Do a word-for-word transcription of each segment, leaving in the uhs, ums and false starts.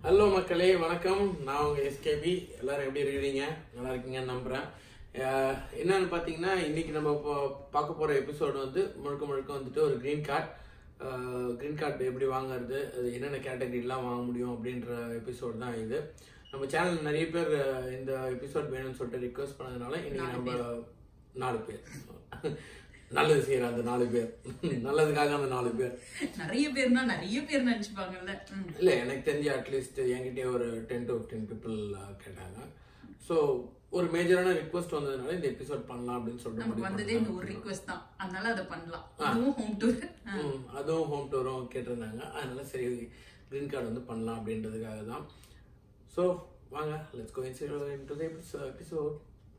Hello மக்களே, வணக்கம். நான் உங்க எஸ்கேபி. எல்லாரும் எப்படி இருக்கிறீங்க? நல்லா இருக்கீங்கன்னு நம்புறேன். என்னன்னு பார்த்தீங்கன்னா, இன்னைக்கு நம்ம பார்க்க போற எபிசோடு வந்து முழுக்க முழுக்க வந்துட்டு ஒரு கிரீன் கார்டு கிரீன் கார்டு எப்படி வாங்குறது, அது என்னென்ன கேட்டகரிலாம் வாங்க முடியும் அப்படின்ற எபிசோடு தான் இது. நம்ம சேனல் நிறைய பேர் இந்த எபிசோட் வேணும்னு சொல்லிட்டு ரிக்வெஸ்ட் பண்ணதுனால இன்னைக்கு நம்ம நாலு பேர் நல்லது செய்யற அந்த நாலு பேர் நல்லதுக்காக அந்த நாலு பேர் நிறைய பேர்னா நிறைய பேர் நினைச்சுப்பாங்கல்ல. இல்ல, எனக்கு தெரிஞ்ச அட்லீஸ்ட் என்கிட்ட ஒரு டென் டு ஃபிஃப்டீன் பீப்புள் கேட்டாங்க. ஸோ ஒரு மேஜரான ரிக்வெஸ்ட் வந்ததுனால இந்த எபிசோட் பண்ணலாம் அப்படின்னு சொல்லிட்டு நமக்கு வந்ததே இந்த ஒரு ரிக்வெஸ்ட் தான், அதனால அதை பண்ணலாம். அதுவும் ஹோம் டூர் அதுவும் ஹோம் டூரும் கேட்டிருந்தாங்க. அதனால சரி கிரீன் கார்டு வந்து பண்ணலாம் அப்படின்றதுக்காக தான். ஸோ வாங்க, let's go into the episode.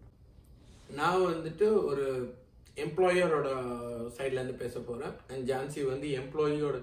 நான் வந்துட்டு ஒரு எம்ப்ளாயரோட சைட்ல இருந்து பேச போறேன், அண்ட் ஜான்சி வந்து எம்ப்ளாயியோட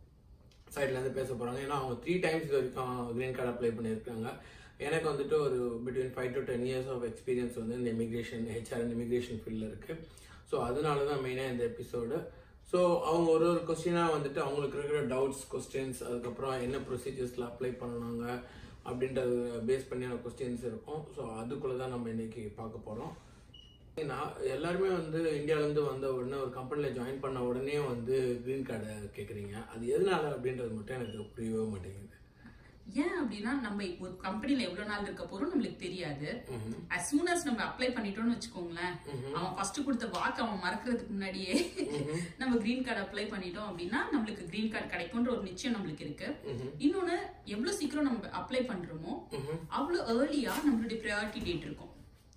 சைட்ல இருந்து பேச போறாங்க. ஏன்னா அவங்க த்ரீ டைம்ஸ் இது வரைக்கும் கிரீன் கார்டு அப்ளை பண்ணியிருக்காங்க. எனக்கு வந்துட்டு ஒரு between five to ten years of experience வந்து இந்த இமிகிரேஷன் ஹெச்ஆர் அண்ட் இமிகிரேஷன் ஃபீல்டில் இருக்கு. ஸோ அதனால தான் மெயினாக இந்த எபிசோடு. ஸோ அவங்க ஒரு ஒரு கொஸ்டினாக வந்துட்டு அவங்களுக்கு இருக்கிற டவுட்ஸ், கொஸ்டின்ஸ், அதுக்கப்புறம் என்ன ப்ரொசீஜர்ஸில் அப்ளை பண்ணாங்க அப்படின்றத பேஸ் பண்ணியான கொஸ்டின்ஸ் இருக்கும். ஸோ அதுக்குள்ளே தான் நம்ம இன்னைக்கு பார்க்க போகிறோம். நான் எல்லாருமே வந்து இந்தியாவிலேருந்து வந்த உடனே ஒரு கம்பெனியில் ஜாயின் பண்ண உடனே வந்து கிரீன் கார்டை கேட்குறீங்க. அது எதனால அப்படின்றது மட்டும் எனக்கு புரியவே மாட்டேங்குது. ஏன் அப்படின்னா, நம்ம ஒரு கம்பெனில எவ்வளவு நாள் இருக்க போறோம் நம்மளுக்கு தெரியாது. as soon as நம்ம அப்ளை பண்ணிட்டோம்னு வச்சுக்கோங்களேன், அவன் ஃபர்ஸ்ட் கொடுத்த வாக்கு அவன் மறக்கிறதுக்கு முன்னாடியே நம்ம கிரீன் கார்டு அப்ளை பண்ணிட்டோம் அப்படின்னா நம்மளுக்கு கிரீன் கார்டு கிடைக்கும்ன்ற ஒரு நிச்சயம் நம்மளுக்கு இருக்கு. இன்னொன்னு, எவ்வளவு சீக்கிரம் நம்ம அப்ளை பண்றோமோ அவ்வளவு ஏர்லியா நம்மளுடைய ப்ரையாரிட்டி டேட் இருக்கும்.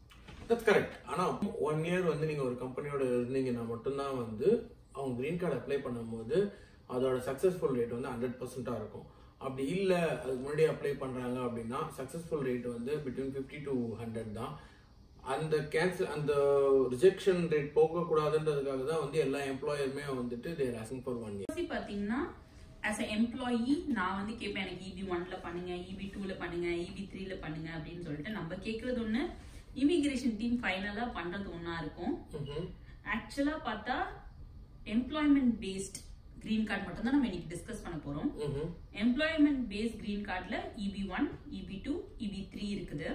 That's correct. ஆனால் ஒன் இயர் வந்து நீங்கள் ஒரு கம்பெனியோட இருந்தீங்கன்னா மட்டும்தான் வந்து அவங்க கிரீன் கார்டு அப்ளை பண்ணும்போது அதோட சக்ஸஸ்ஃபுல் ரேட் வந்து ஹண்ட்ரட் பர்சன்டாக இருக்கும். அப்படி இல்லை, அதுக்கு முன்னாடி அப்ளை பண்ணுறாங்க அப்படின்னா சக்ஸஸ்ஃபுல் ரேட் வந்து பிட்வீன் ஃபிஃப்டி டு ஹண்ட்ரட் தான். அந்த கேன்சல் அந்த ரிஜெக்ஷன் ரேட் போகக்கூடாதுன்றதுக்காக தான் வந்து எல்லா எம்ப்ளாயருமே வந்துட்டு they're asking for one year. பார்த்தீங்கன்னா as an employee நான் வந்து கேட்பேன், எனக்கு E B one ல பண்ணுங்க, E B two ல பண்ணுங்க, E B three ல பண்ணுங்க அப்படின்னு சொல்லிட்டு நம்ம கேட்கறது ஒன்று, இமிகிரேஷன் டீம் ஃபைனலா பண்றது ஒன்னா இருக்கும். ஆக்சுவலா பார்த்தா எம்ப்ளாய்மெண்ட் பேஸ்ட் கிரீன் கார்டு மட்டும் தான் நம்ம இன்னைக்கு டிஸ்கஸ் பண்ண போறோம். எம்ப்ளாய்மெண்ட் பேஸ்ட் கிரீன் கார்டுல E B one, E B two, E B three இருக்குது.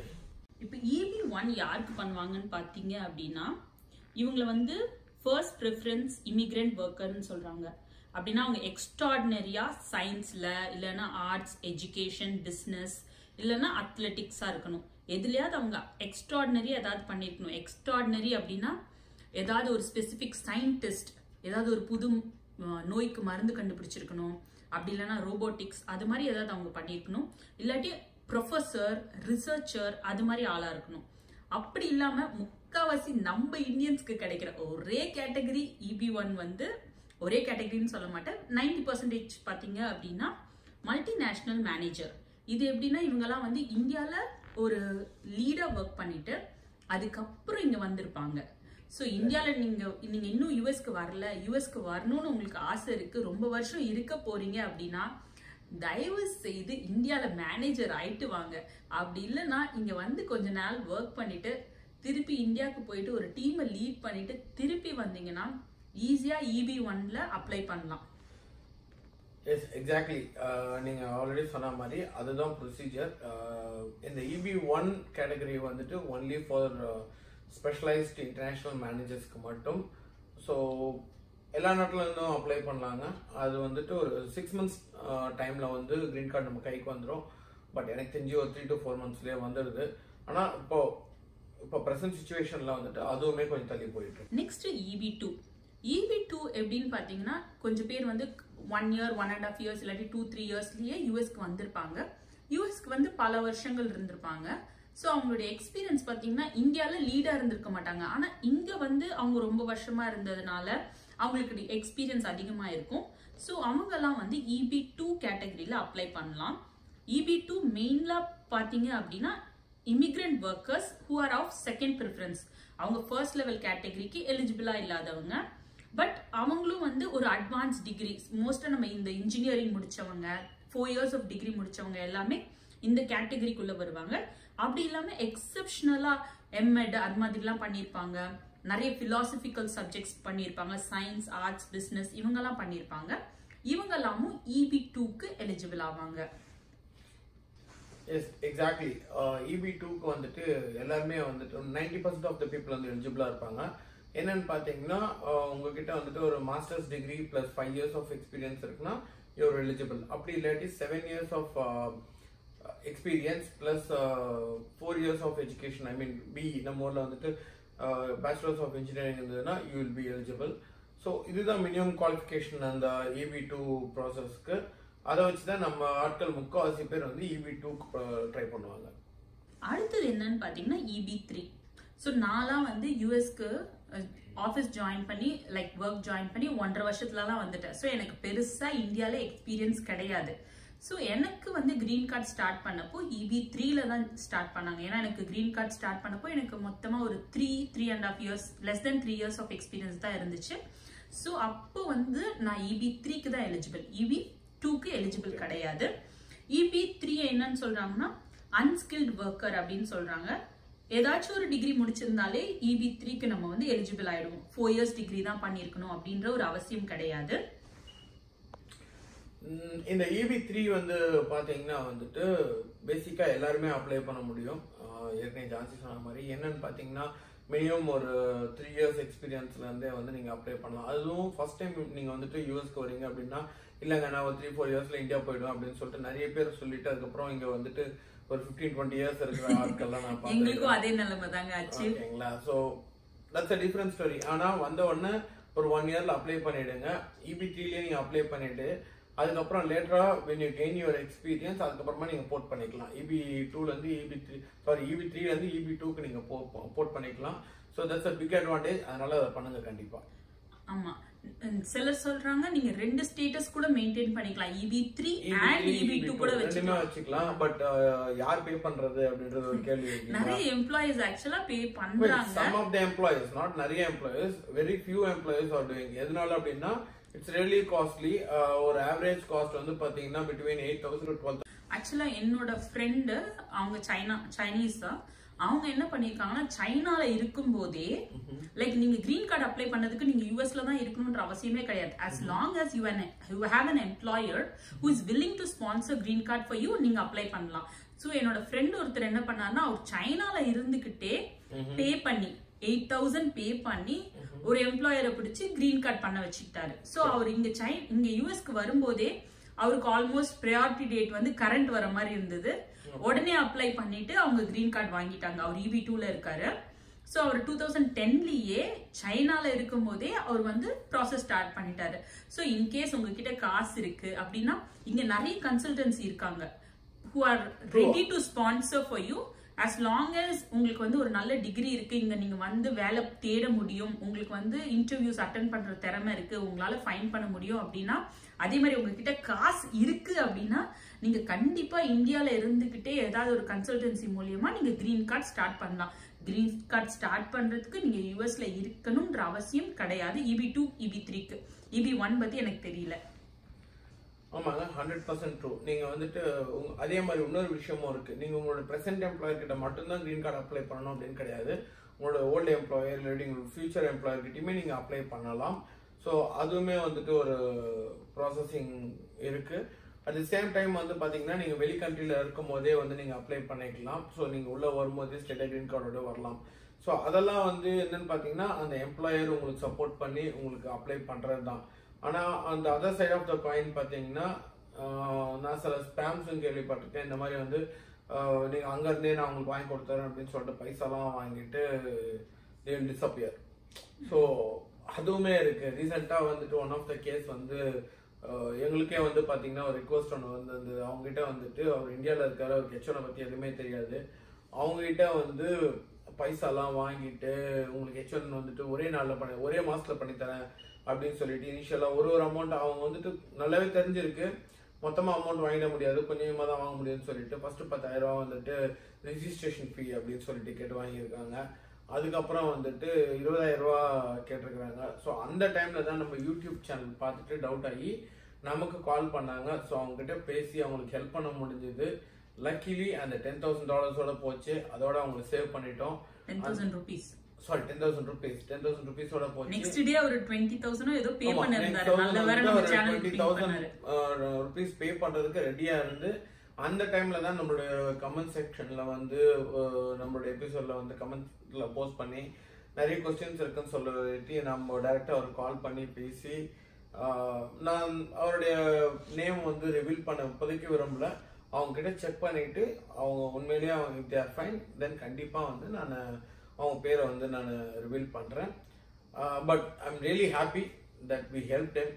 இப்ப E B one யாருக்கு பண்ணுவாங்கன்னு பாத்தீங்க அப்படின்னா, இவங்கள வந்து ஃபர்ஸ்ட் ப்ரிஃபரன்ஸ் இமிகிரண்ட் ஒர்க்கர்னு சொல்றாங்க. அப்படின்னா அவங்க எக்ஸ்ட்ராடினரியா சயின்ஸ்ல இல்லைன்னா ஆர்ட்ஸ், எஜுகேஷன், பிசினஸ் இல்லைன்னா அத்லெட்டிக்ஸா இருக்கணும். எதுலையாவது அவங்க எக்ஸ்ட்ராடினரி ஏதாவது பண்ணிருக்கணும். எக்ஸ்ட்ராடினரி அப்படின்னா ஏதாவது ஒரு ஸ்பெசிபிக் சயின்டிஸ்ட் ஏதாவது ஒரு புது நோய்க்கு மருந்து கண்டுபிடிச்சிருக்கணும். அப்படி இல்லைன்னா ரோபோட்டிக்ஸ் அது மாதிரி ஏதாவது அவங்க பண்ணிருக்கணும். இல்லாட்டி ப்ரொஃபஸர், ரிசர்ச்சர் அது மாதிரி ஆளா இருக்கணும். அப்படி இல்லாம முக்காவாசி நம்ம இந்தியன்ஸ்க்கு கிடைக்கிற ஒரே கேட்டகரி E B one வந்து ஒரே கேட்டகரின்னு சொல்ல மாட்டேன், நைன்டி பர்சன்டேஜ் பாத்தீங்க அப்படின்னா மல்டிநேஷனல் மேனேஜர். இது எப்படின்னா இவங்கெல்லாம் வந்து இந்தியால ஒரு லீடா ஒர்க் பண்ணிட்டு அதுக்கப்புறம் இங்க வந்திருப்பாங்க. ஸோ இந்தியால நீங்க நீங்க இன்னும் யூஎஸ்க்கு வரல, யூஎஸ்க்கு வரணும்னு உங்களுக்கு ஆசை இருக்கு, ரொம்ப வருஷம் இருக்க போறீங்க அப்படின்னா தயவு செய்து இந்தியால மேனேஜர் ஆயிட்டு வாங்க. அப்படி இல்லைன்னா இங்க வந்து கொஞ்ச நாள் ஒர்க் பண்ணிட்டு திருப்பி இந்தியாவுக்கு போயிட்டு ஒரு டீமை லீட் பண்ணிட்டு திருப்பி வந்தீங்கன்னா ஈஸியா E B one ல அப்ளை பண்ணலாம். Yes, exactly. நீங்கள் ஆல்ரெடி சொன்ன மாதிரி அதுதான் ப்ரொசீஜர். இந்த E B one கேட்டகரி வந்துட்டு ஒன்லி ஃபார் ஸ்பெஷலைஸ்ட் இன்டர்நேஷ்னல் மேனேஜர்ஸ்க்கு மட்டும். ஸோ எல்லா நாட்டில் இருந்தும் அப்ளை பண்ணலாங்க. அது வந்துட்டு ஒரு சிக்ஸ் மந்த்ஸ் டைமில் வந்து கிரீன் கார்டு நம்ம கைக்கு வந்துடும். பட் எனக்கு தெரிஞ்சு ஒரு த்ரீ டு ஃபோர் மந்த்ஸ்லேயே வந்துடுது. ஆனால் இப்போ இப்போ ப்ரெசன்ட் சுச்சுவேஷனில் வந்துட்டு அதுவுமே கொஞ்சம் தள்ளி போயிட்டு. Next E B two. E B two எப்படின்னு பார்த்தீங்கன்னா கொஞ்சம் பேர் வந்து one year one and half years இல்லாட்டி டூ த்ரீ இயர்ஸ்லயே யூஎஸ்க்கு வந்திருப்பாங்க. யூஎஸ்க்கு வந்து பல வருஷங்கள் இருந்திருப்பாங்க. ஸோ அவங்களுடைய எக்ஸ்பீரியன்ஸ் பார்த்தீங்கன்னா இந்தியாவில் லீடா இருந்திருக்க மாட்டாங்க. ஆனால் இங்க வந்து அவங்க ரொம்ப வருஷமா இருந்ததுனால அவங்களுக்கு எக்ஸ்பீரியன்ஸ் அதிகமா இருக்கும். ஸோ அவங்கெல்லாம் வந்து E B two கேட்டகரியில அப்ளை பண்ணலாம். E B two மெயின்லா பார்த்தீங்க அப்படின்னா immigrant workers who are of second preference. அவங்க ஃபர்ஸ்ட் லெவல் கேட்டகரிக்கு எலிஜிபிளா இல்லாதவங்க. பட் அவங்களும் வந்து ஒரு அட்வான்ஸ் டிகிரி, மோஸ்டா நம்ம இந்த இன்ஜினியரிங் முடிச்சவங்க, ஃபோர் இயர்ஸ் ஆஃப் டிகிரி முடிச்சவங்க எல்லாமே இந்த கேட்டகரிக்குள்ள வருவாங்க. அப்படி இல்லாம எக்ஸப்ஷனலா எம்எட் அது மாதிரிலாம் பண்ணியிருப்பாங்க, நிறைய பிலாசபிக்கல் சப்ஜெக்ட்ஸ் பண்ணியிருப்பாங்க, சயின்ஸ், ஆர்ட்ஸ், பிசினஸ் இவங்கெல்லாம் பண்ணியிருப்பாங்க. இவங்க எல்லாமும் E B two க்கு எலிஜிபிள் ஆவாங்க. Yes exactly. E B two க்கு வந்துட்டு எல்லாருமே வந்துட்டு ninety percent of the people வந்து எலிஜிபிளா இருப்பாங்க. என்னன்னு பாத்தீங்கன்னா உங்ககிட்ட வந்துட்டு ஒரு masters degree plus five years of experience இருக்குன்னா யூர் எலிஜிபிள். அப்படி இல்லாட்டி seven years of experience plus four years of education, I mean BE நம்ம ஊர்ல வந்துட்டு பேச்சுலர்ஸ் ஆஃப் இன்ஜினியரிங் இருந்ததுன்னா you will be eligible. So இதுதான் மினிமம் குவாலிஃபிகேஷன் அந்த E B two ப்ராசஸ்க்கு. அதை வச்சுதான் நம்ம ஆட்கள் முக்கால்வாசி பேர் வந்து E B two ட்ரை பண்ணுவாங்க. அடுத்தது என்னன்னு பாத்தீங்கன்னா E B three. ஸோ நான்லாம் வந்து யூஎஸ்க்கு ஆஃபீஸ் ஜாயின் பண்ணி லைக் ஒர்க் ஜாயின் பண்ணி ஒன்றரை வருஷத்துலலாம் வந்துட்டேன். ஸோ எனக்கு பெருசா இந்தியாவில் எக்ஸ்பீரியன்ஸ் கிடையாது. ஸோ எனக்கு வந்து கிரீன் கார்டு ஸ்டார்ட் பண்ணப்போ E B three ல தான் ஸ்டார்ட் பண்ணாங்க. ஏன்னா எனக்கு கிரீன் கார்டு ஸ்டார்ட் பண்ணப்போ எனக்கு மொத்தமாக ஒரு three three and half years less than three years of experience தான் இருந்துச்சு. ஸோ அப்போ வந்து நான் E B three க்கு தான் எலிஜிபிள், E B two க்கு எலிஜிபிள் கிடையாது. E B three என்னன்னு சொல்றாங்கன்னா அன்ஸ்கில்டு ஒர்க்கர் அப்படின்னு சொல்றாங்க. ஏதாச்சும் ஒரு டிகிரி முடிச்சிருந்தாலே E B three க்கு நம்ம வந்து எலிஜிபிள் ஆயிடுவோம். ஃபோர் இயர்ஸ் டிகிரி தான் பண்ணிருக்கணும் அப்படின்ற ஒரு அவசியம் கிடையாது. இந்த E B three வந்து பாத்தீங்கன்னா வந்துட்டு பேசிக்கா எல்லாருமே அப்ளை பண்ண முடியும். ஏற்கனவே ஜான்சி சொன்ன மாதிரி என்னன்னு பாத்தீங்கன்னா மினிமம் ஒரு த்ரீ இயர்ஸ் எக்ஸ்பீரியன்ஸ்ல இருந்தே வந்து நீங்க அப்ளை பண்ணலாம். அதுவும் ஃபர்ஸ்ட் டைம் நீங்க வந்துட்டு யூஎஸ்க்கு வரீங்க அப்படின்னா இல்லைங்க நான் ஒரு த்ரீ ஃபோர் இயர்ஸ்ல இந்தியா போயிடுவேன் அப்படின்னு சொல்லிட்டு நிறைய பேர் சொல்லிட்டு அதுக்கப்புறம் இங்க வந்துட்டு ஒரு ஃபிஃப்டீன் டுவெண்ட்டி இயர்ஸ் இருக்கிற ஆட்கள்லாம் நான் பார்த்தேன். எங்களுக்கும் அதே நிலைமை தாங்க ஆச்சு. ஓகேங்களா? So that's a different story. ஆனா வந்த உடனே ஒரு ஒன் இயர்ல அப்ளை பண்ணிடுங்க. E B three ல நீங்க அப்ளை பண்ணிட்டு அதுக்கப்புறம் லேட்டரா when you gain your experience அதுக்கப்புறமா நீங்க போர்ட் பண்ணிக்கலாம். E B two ல இருந்து E B three sorry E B three ல இருந்து E B two க்கு நீங்க போர்ட் பண்ணிக்கலாம். So that's a big advantage. அதனால அதை பண்ணுங்க கண்டிப்பா. ஆமா, சிலர் சொல்றாங்க நீங்க ரெண்டு ஸ்டேட்டஸ் கூட மெயின்டைன் பண்ணிக்கலாம், E B three and E B two கூட வச்சுக்கலாம். பட் யார் பே பண்றது அப்படின்றது ஒரு கேள்வி. நிறைய எம்ப்ளாயிஸ் ஆக்சுவலா பே பண்றாங்க. some of the employees, not நிறைய employees, very few employees are doing. எதனால அப்படின்னா இட்ஸ் ரியலி காஸ்ட்லி. ஒரு ஆவரேஜ் காஸ்ட் வந்து பாத்தீங்கன்னா between eight thousand to twelve. ஆக்சுவலா என்னோட ஃப்ரெண்டு அவங்க சைனா சைனீஸ் தான். அவங்க என்ன பண்ணிருக்காங்கன்னா சைனால இருக்கும் போதே லைக் நீங்க கிரீன் கார்டு அப்ளை பண்ணதுக்கு நீங்க யூஎஸ்ல தான் இருக்கணும்ன்ற அவசியமே கிடையாது. as long as you you have an employer who is willing to sponsor green card for you, நீங்க அப்ளை பண்ணலாம். சோ என்னோட ஃப்ரெண்ட் ஒருத்தர் என்ன பண்ணாருன்னா அவர் சைனால இருந்துகிட்டே பே பண்ணி எயிட் தௌசண்ட் பே பண்ணி ஒரு எம்ப்ளாயரை பிடிச்சி கிரீன் கார்டு பண்ண வச்சுக்கிட்டாரு. சோ அவர் இங்க சை இங்க யூஎஸ்க்கு வரும்போதே அவருக்கு ஆல்மோஸ்ட் ப்ரையாரிட்டி டேட் வந்து கரண்ட் வர மாதிரி இருந்தது. உடனே அப்ளை பண்ணிட்டு அவங்க கிரீன் கார்டு வாங்கிட்டாங்க. அவர் E B two ல இருக்காரு. சோ அவர் டூ தௌசண்ட் டென்லயே சைனால இருக்கும் போதே அவர் வந்து ப்ராசஸ் ஸ்டார்ட் பண்ணிட்டாரு. சோ இன்கேஸ் உங்ககிட்ட காசு இருக்கு அப்படின்னா இங்க நிறைய கன்சல்டன்சி இருக்காங்க who are ready to sponsor for you. as long as உங்களுக்கு வந்து ஒரு நல்ல டிகிரி இருக்கு, இங்க நீங்க வந்து வேலை தேட முடியும், உங்களுக்கு வந்து இன்டர்வியூஸ் அட்டென்ட் பண்ற திறமை இருக்கு, உங்களால ஃபைன் பண்ண முடியும் அப்படின்னா, அதே மாதிரி உங்ககிட்ட காசு இருக்கு அப்படின்னா நீங்க கண்டிப்பா இந்தியால இருந்துகிட்டே ஏதாவது ஒரு கன்சல்டன்சி மூலியமா நீங்க கிரீன் கார்டு ஸ்டார்ட் பண்ணலாம். கிரீன் கார்டு ஸ்டார்ட் பண்றதுக்கு நீங்க யூஎஸ்ல இருக்கணும்ன்ற அவசியம் கிடையாது. E B two E B three க்கு E B one பத்தி எனக்கு தெரியல. ஆமாங்க, ஹண்ட்ரட் பர்சன்ட் ட்ரூ. நீங்க வந்துட்டு அதே மாதிரி இன்னொரு விஷயமும் இருக்கு. நீங்க உங்களோட பிரசன்ட் எம்ப்ளாயர் கிட்ட மட்டும்தான் கிரீன் கார்டு அப்ளை பண்ணணும் அப்படின்னு கிடையாது. உங்களோட ஓல்டு எம்ப்ளாயர் இல்லாட்டி உங்களோட ஃபியூச்சர் எம்ப்ளாயர் கிட்டயுமே நீங்க அப்ளை பண்ணலாம். ஸோ அதுவுமே வந்துட்டு ஒரு ப்ராசஸிங் இருக்கு. அட் தி சேம் டைம் வந்து பாத்தீங்கன்னா நீங்க வெளி கண்ட்ரில இருக்கும் போதே வந்து நீங்க அப்ளை பண்ணிக்கலாம். ஸோ நீங்க உள்ள வரும்போதே ஸ்டேட்டா கிரீன் கார்டோட வரலாம். ஸோ அதெல்லாம் வந்து என்னன்னு பாத்தீங்கன்னா அந்த எம்ப்ளாயர் உங்களுக்கு சப்போர்ட் பண்ணி உங்களுக்கு அப்ளை பண்றது தான். ஆனா அந்த other side of the coin பாத்தீங்கன்னா நான் சில ஸ்பேம்ஸும் கேள்விப்பட்டிருக்கேன். இந்த மாதிரி வந்து நீங்க அங்க இருந்தே நான் உங்களுக்கு வாங்கி கொடுத்துறேன் அப்படின்னு சொல்லிட்டு பைசாலாம் வாங்கிட்டு they will disappear. ஸோ அதுவுமே இருக்கு. ரீசெண்டா வந்துட்டு ஒன் ஆஃப் த கேஸ் வந்து எங்களுக்கே வந்து பாத்தீங்கன்னா ஒரு ரிக்வஸ்ட் ஒன்று வந்து அவங்க கிட்ட வந்துட்டு அவர் இந்தியாவில் இருக்காரு, அவருக்கு ஹெச்ஓனை பத்தி எதுவுமே தெரியாது. அவங்க கிட்ட வந்து பைசாலாம் வாங்கிட்டு உங்களுக்கு ஹெச்ஓன் வந்துட்டு ஒரே நாள்ல பண்ணி ஒரே மாசத்துல பண்ணித்தரேன் அப்படின்னு சொல்லிட்டு இனிஷியலா ஒரு ஒரு அமௌண்ட் அவங்க வந்துட்டு நல்லாவே தெரிஞ்சிருக்கு. மொத்தமா அமௌண்ட் வாங்கிட முடியாது, கொஞ்சமா தான் வாங்க முடியும்னு சொல்லிட்டு ஃபர்ஸ்ட் பத்தாயிரம் ரூபாய் வந்துட்டு ரெஜிஸ்ட்ரேஷன் ஃபீ அப்படின்னு சொல்லிட்டு கேட்டு வாங்கியிருக்காங்க. அதுக்கப்புறம் வந்துட்டு இருபதாயிரம் ரூபா கேட்டிருக்கிறாங்க. ஸோ அந்த டைம்ல தான் நம்ம யூடியூப் சேனல் பார்த்துட்டு டவுட் ஆகி நமக்கு கால் பண்ணாங்க. ஸோ அவங்க கிட்ட பேசி அவங்களுக்கு ஹெல்ப் பண்ண முடிஞ்சது. லக்கிலி அந்த டென் தௌசண்ட் டாலர்ஸோட போச்சு. அதோட அவங்களுக்கு சேவ் பண்ணிட்டோம். Ten thousand rupees sorry ten thousand rupees ten thousand ருபீஸோட போச்சு. நெக்ஸ்ட் டே ஒரு டுவெண்ட்டி தௌசண்ட் ஏதோ பே பண்ணிருந்தாரு. நல்ல வேற நம்ம சேனலுக்கு டுவெண்ட்டி தௌசண்ட் ருபீஸ் பே பண்றதுக்கு ரெடியா இருந்து அந்த டைம்ல தான் நம்மளுடைய கமெண்ட் செக்ஷன்ல வந்து நம்மளுடைய எபிசோட்ல வந்து கமெண்ட்ல போஸ்ட் பண்ணி நிறைய கொஸ்டின்ஸ் இருக்குன்னு சொல்லிட்டு நம்ம டைரக்டா அவர் கால் பண்ணி பேசி நான் அவருடைய நேம் வந்து ரிவீல் பண்ண இப்போதைக்கு விரும்பல. அவங்க கிட்ட செக் பண்ணிட்டு அவங்க உண்மையிலேயே அவங்க if they are fine then கண்டிப்பா வந்து நான் அவங்க பேரை வந்து நான் ரிவீல் பண்றேன். But I am really happy that we help them.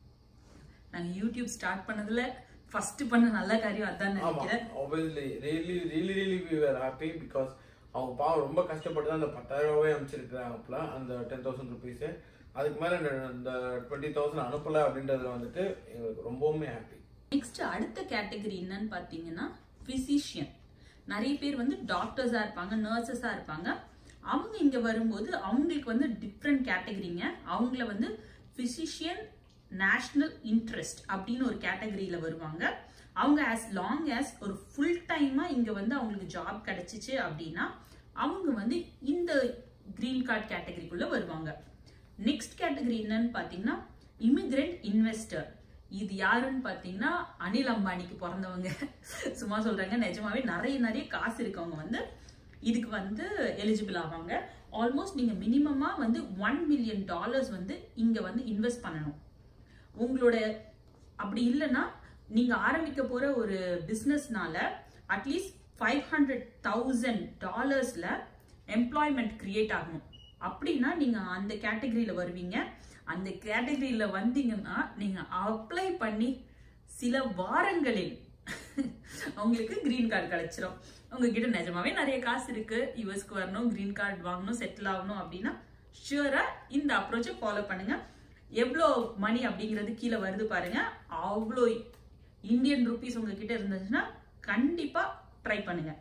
நாங்க யூடியூப் ஸ்டார்ட் பண்ணதுல ஃபர்ஸ்ட் பண்ண நல்ல காரியம் அதான் நினைக்கிறேன். obviously really really really we were happy because அவங்க பாவம் ரொம்ப கஷ்டப்பட்டு தான் அந்த பத்தாயிரம் ரூபாய் அனுப்பிச்சிருக்காங்கப்பல அந்த டென் தௌசண்ட் ருபீஸ். அதுக்கு மேல இந்த டுவெண்ட்டி தௌசண்ட் அனுப்பல அப்படின்றதுல வந்துட்டு எங்களுக்கு ரொம்பவுமே ஹாப்பி. நெக்ஸ்ட் அடுத்த கேட்டகரி என்னன்னு பாத்தீங்கன்னா பிசிஷியன். நிறைய பேர் வந்து டாக்டர்ஸா இருப்பாங்க, நர்சஸா இருப்பாங்க. அவங்க இங்க வரும்போது அவங்களுக்கு வந்து டிஃப்ரெண்ட் கேட்டகரிங்க. அவங்கள வந்து பிசிஷியன் நேஷனல் இன்ட்ரெஸ்ட் அப்படின்னு ஒரு கேட்டகரியில வருவாங்க. அவங்க ஆஸ் லாங் ஆஸ் ஒரு ஃபுல் டைமா இங்க வந்து அவங்களுக்கு ஜாப் கிடைச்சிச்சு அப்படின்னா அவங்க வந்து இந்த கிரீன் கார்டு கேட்டகரிக்குள்ள வருவாங்க. நெக்ஸ்ட் கேட்டகரி என்னன்னு பாத்தீங்கன்னா இமிகிரண்ட் இன்வெஸ்டர். இது யாருன்னு பாத்தீங்கன்னா அனில் அம்பானிக்கு பிறந்தவங்க. சும்மா சொல்றாங்க, நிஜமாவே நிறைய நிறைய காசு இருக்கவங்க வந்து இதுக்கு வந்து எலிஜிபிள் ஆவாங்க. ஆல்மோஸ்ட் நீங்க மினிமமா வந்து ஒன் மில்லியன் டாலர்ஸ் வந்து இங்க வந்து இன்வெஸ்ட் பண்ணணும். உங்களோட அப்படி இல்லைன்னா நீங்க ஆரம்பிக்க போற ஒரு பிசினஸ்னால அட்லீஸ்ட் ஃபைவ் ஹண்ட்ரட் தௌசண்ட் டாலர்ஸ்ல எம்ப்ளாய்மெண்ட் கிரியேட் ஆகணும். அப்படின்னா நீங்க அந்த கேட்டகரியில வருவீங்க. அந்த கேட்டகரியில வந்தீங்கன்னா நீங்க அப்ளை பண்ணி சில வாரங்களில் உங்களுக்கு கிரீன் கார்டு கிடைச்சிடும். உங்ககிட்ட நிஜமாவே நிறைய காசு இருக்கு, யூஎஸ்க்கு வரணும், கிரீன் கார்டு வாங்கணும், செட்டில் ஆகணும் அப்படின்னா ஷூரா இந்த அப்ரோச்சை ஃபாலோ பண்ணுங்க. எவ்வளோ மணி அப்படிங்கிறது கீழே வருது பாருங்க. அவ்வளோ இந்தியன் ருபீஸ் உங்ககிட்ட இருந்துச்சுன்னா கண்டிப்பா ட்ரை பண்ணுங்க.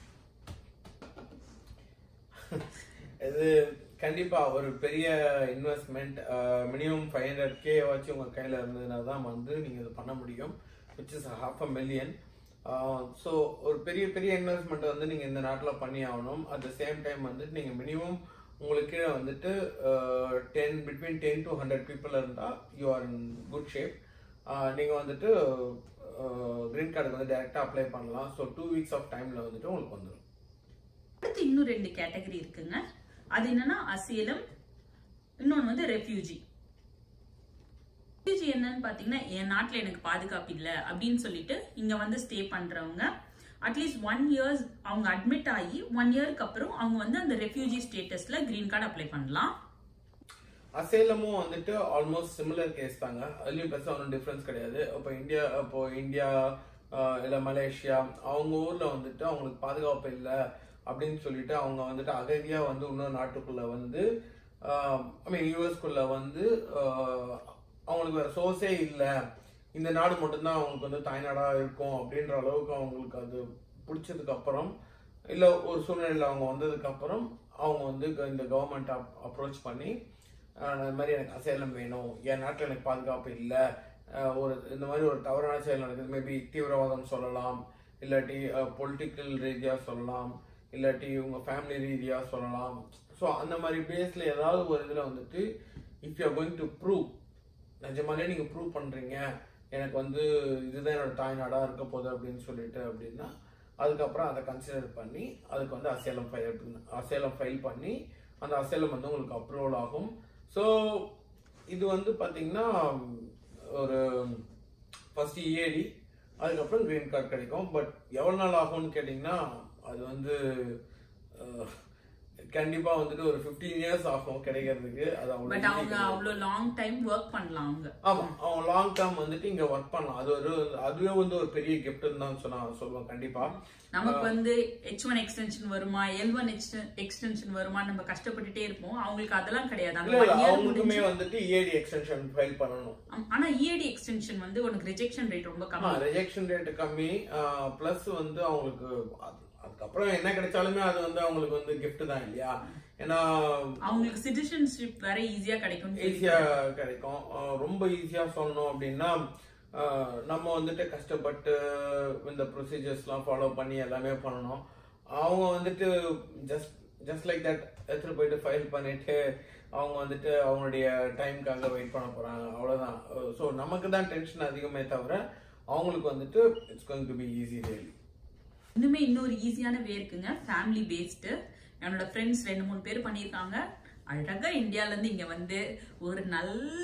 இது கண்டிப்பா ஒரு பெரிய investment. Minimum five hundred K வச்சு உங்க கையில இருந்ததுனா தான் வந்து நீங்க இது பண்ண முடியும், which is half a million. ஸோ ஒரு பெரிய பெரிய இன்வெஸ்ட்மெண்ட் வந்து நீங்க இந்த நாட்டில் பண்ணி ஆகணும். அட் த சேம் டைம் வந்து நீங்க மினிமம் உங்களுக்கு கீழே வந்துட்டு ten between ten to hundred people இருந்தால் you are in good shape. நீங்கள் வந்துட்டு கிரீன் கார்டுக்கு வந்து டைரெக்டாக அப்ளை பண்ணலாம். ஸோ டூ வீக்ஸ் ஆஃப் டைமில் வந்துட்டு உங்களுக்கு வந்துடும். அடுத்து இன்னும் ரெண்டு கேட்டகரி இருக்குங்க. அது என்னன்னா அசைலம், இன்னொன்று வந்து ரெஃப்யூஜி. ரெஃப்யூஜி என்னன்னு பார்த்தீங்கன்னா என் நாட்டில் எனக்கு பாதுகாப்பு இல்லை அப்படின்னு சொல்லிட்டு இங்கே வந்து ஸ்டே பண்ணுறவங்க அட்லீஸ்ட் ஒன் இயர்ஸ் அவங்க அட்மிட் ஆகி ஒன் இயருக்கு அப்புறம் அவங்க வந்து அந்த ரெஃப்யூஜி ஸ்டேட்டஸ்ல கிரீன் கார்டு அப்ளை பண்ணலாம். அசைலமும் வந்துட்டு ஆல்மோஸ்ட் சிமிலர் கேஸ் தாங்க. அதுலயும் பெருசா ஒன்றும் டிஃபரன்ஸ் கிடையாது. இப்போ இந்தியா இப்போ இந்தியா இல்ல மலேசியா அவங்க ஊர்ல வந்துட்டு அவங்களுக்கு பாதுகாப்பு இல்லை அப்படின்னு சொல்லிட்டு அவங்க வந்துட்டு அகதியா வந்து இன்னொரு நாட்டுக்குள்ள வந்து ஐ மீன் யூஎஸ்குள்ள வந்து அவங்களுக்கு வேற சோர்ஸே இல்லை, இந்த நாடு மட்டும்தான் அவங்களுக்கு வந்து தாய்நாடா இருக்கும் அப்படின்ற அளவுக்கு அவங்களுக்கு அது பிடிச்சதுக்கு அப்புறம் இல்ல ஒரு சூழ்நிலையில அவங்க வந்ததுக்கு அப்புறம் அவங்க வந்து இந்த கவர்மெண்ட் அப்ரோச் பண்ணி இந்த மாதிரி எனக்கு அசைலம் வேணும், என் நாட்டில் எனக்கு பாதுகாப்பு இல்லை, ஒரு இந்த மாதிரி ஒரு தவறான செயல் நடக்குது, மேபி தீவிரவாதம் சொல்லலாம், இல்லாட்டி பொலிட்டிக்கல் ரீதியா சொல்லலாம், இல்லாட்டி உங்க ஃபேமிலி ரீதியா சொல்லலாம். ஸோ அந்த மாதிரி பேஸ்ல ஏதாவது ஒரு இதுல வந்துட்டு if you are going to prove, நிஜமாலே நீங்க ப்ரூவ் பண்றீங்க எனக்கு வந்து இதுதான் என்னோட தாய்நாடா இருக்க போகுது அப்படின்னு சொல்லிட்டு அப்படின்னா அதுக்கப்புறம் அதை கன்சிடர் பண்ணி அதுக்கு வந்து அசைலம் ஃபைல் அசைலம் ஃபைல் பண்ணி அந்த அசைலம் வந்து உங்களுக்கு அப்ரூவல் ஆகும். ஸோ இது வந்து பார்த்தீங்கன்னா ஒரு ஃபர்ஸ்ட் இஏடி, அதுக்கப்புறம் கிரீன் கார்டு கிடைக்கும். பட் எவ்வளோ நாள் ஆகும்னு கேட்டிங்கன்னா அது வந்து கண்டிப்பா வந்துட்டு ஒரு பிப்டீன் இயர்ஸ் ஆகும் கிடைக்கிறதுக்கு. அது பட் அவங்க அவ்வளவு லாங் டைம் வர்க் பண்ணலாம். அவங்க ஆமா அவங்க லாங் டர்ம் வந்துட்டு இங்க ஒர்க் பண்ணலாம். அது ஒரு அதுவே வந்து ஒரு பெரிய கிஃப்ட்னு தான் சொன்னா சொல்லுவேன். கண்டிப்பா நமக்கு வந்து எச் ஒன் எக்ஸ்டென்ஷன் வருமா, எல் ஒன் எக்ஸ்டென்ஷன் வருமா நம்ம கஷ்டப்பட்டுட்டே இருப்போம். அவங்களுக்கு அதெல்லாம் கிடையாது. அவங்களுக்குமே வந்துட்டு இஏடி எக்ஸ்டென்ஷன் ஃபைல் பண்ணணும். ஆனா இஏடி எக்ஸ்டென்ஷன் வந்து உனக்கு ரிஜெக்ஷன் ரேட் ரொம்ப கம்மி. ரிஜெக்ஷன் ரேட் கம்மி, பிளஸ் வந்து அவங்களுக்கு அதுக்கப்புறம் என்ன கிடைச்சாலுமே அது வந்து அவங்களுக்கு வந்து கிஃப்ட் தான் இல்லையா. ஏன்னா அவங்களுக்கு சிட்டிசன்ஷிப் வேற ஈஸியா கிடைக்கும். ஈஸியா கிடைக்கும். ரொம்ப ஈஸியா சொல்லணும் அப்படின்னா நம்ம வந்துட்டு கஷ்டப்பட்டு இந்த ப்ரொசீஜர்ஸ் எல்லாம் ஃபாலோ பண்ணி எல்லாமே பண்ணணும். அவங்க வந்துட்டு ஜஸ்ட் ஜஸ்ட் லைக் தட் எடுத்துட்டு போயிட்டு ஃபைல் பண்ணிட்டு அவங்க வந்துட்டு அவங்களுடைய டைமுக்காக வெயிட் பண்ண போறாங்க, அவ்வளவுதான். ஸோ நமக்கு தான் டென்ஷன் அதிகமே தவிர அவங்களுக்கு வந்துட்டு it's going to be easy really. இன்னுமே இன்னொரு ஈஸியான வே இருக்குங்க, ஃபேமிலி பேஸ்டு. என்னோட ஃப்ரெண்ட்ஸ் ரெண்டு மூணு பேர் பண்ணியிருக்காங்க. அழகா இந்தியால இருந்து இங்க வந்து ஒரு நல்ல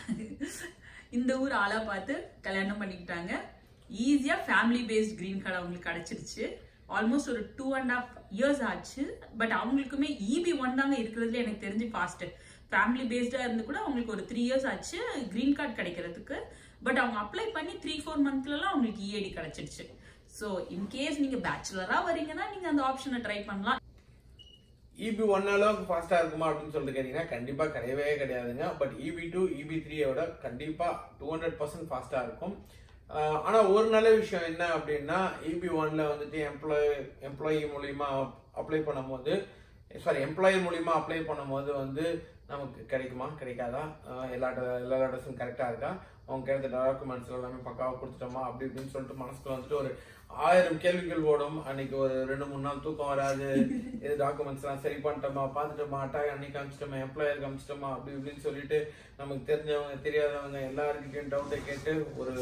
இந்த ஊர் ஆளா பார்த்து கல்யாணம் பண்ணிக்கிட்டாங்க. ஈஸியா ஃபேமிலி பேஸ்ட் கிரீன் கார்டு அவங்களுக்கு கிடைச்சிருச்சு. ஆல்மோஸ்ட் ஒரு டூ அண்ட் ஹாஃப் இயர்ஸ் ஆச்சு. பட் அவங்களுக்குமே இபி ஒன் தாங்க இருக்கிறதுல எனக்கு தெரிஞ்சு ஃபாஸ்ட். ஃபேமிலி பேஸ்டா இருந்து கூட அவங்களுக்கு ஒரு த்ரீ இயர்ஸ் ஆச்சு கிரீன் கார்டு கிடைக்கிறதுக்கு. பட் அவங்க அப்ளை பண்ணி த்ரீ ஃபோர் மந்த்லாம் அவங்களுக்கு இஏடி கிடைச்சிருச்சு. ஸோ இன்கேஸ் நீங்க பேச்சுலரா வரீங்கன்னா நீங்க அந்த ஆப்ஷனை ட்ரை பண்ணலாம். இபி ஒன் அளவுக்கு ஃபாஸ்டா இருக்குமா அப்படின்னு சொல்லிட்டு கேட்டீங்கன்னா கண்டிப்பா கிடையவே கிடையாதுங்க. பட் இபி டூ இபி த்ரீயோட கண்டிப்பா டூ ஹண்ட்ரட் பர்சன்ட் ஃபாஸ்டா இருக்கும். ஆனா ஒரு நல்ல விஷயம் என்ன அப்படின்னா இபி ஒன்ல வந்துட்டு எம்ப்ளாய் எம்ப்ளாயி மூலியமா அப்ளை பண்ணும் போது சாரி எம்ப்ளாயி மூலியமா அப்ளை பண்ணும் போது வந்து நமக்கு கிடைக்குமா கிடைக்காதா, எல்லா எல்லா அட்ரஸும் கரெக்டா இருக்கா, அவங்க கேட்ட டாக்குமெண்ட்ஸ் எல்லாமே பக்காவாக கொடுத்துட்டோமா அப்படி இப்படின்னு சொல்லிட்டு மனசுக்குள்ள வந்துட்டு ஒரு ஆயிரம் கேள்விகள் ஓடும். அன்னைக்கு ஒரு ரெண்டு மூணு நாள் தூக்கம் வராது. இது டாக்குமெண்ட்ஸ் எல்லாம் சரி பண்ணிட்டோமா, பார்த்துட்டோமா, அட்டாக் அன்னைக்கு காமிச்சிட்டோமா, எம்ப்ளாயர் காமிச்சிட்டோமா அப்படி இப்படின்னு சொல்லிட்டு நமக்கு தெரிஞ்சவங்க தெரியாதவங்க எல்லாருக்கிட்டையும் டவுட்டை கேட்டு ஒரு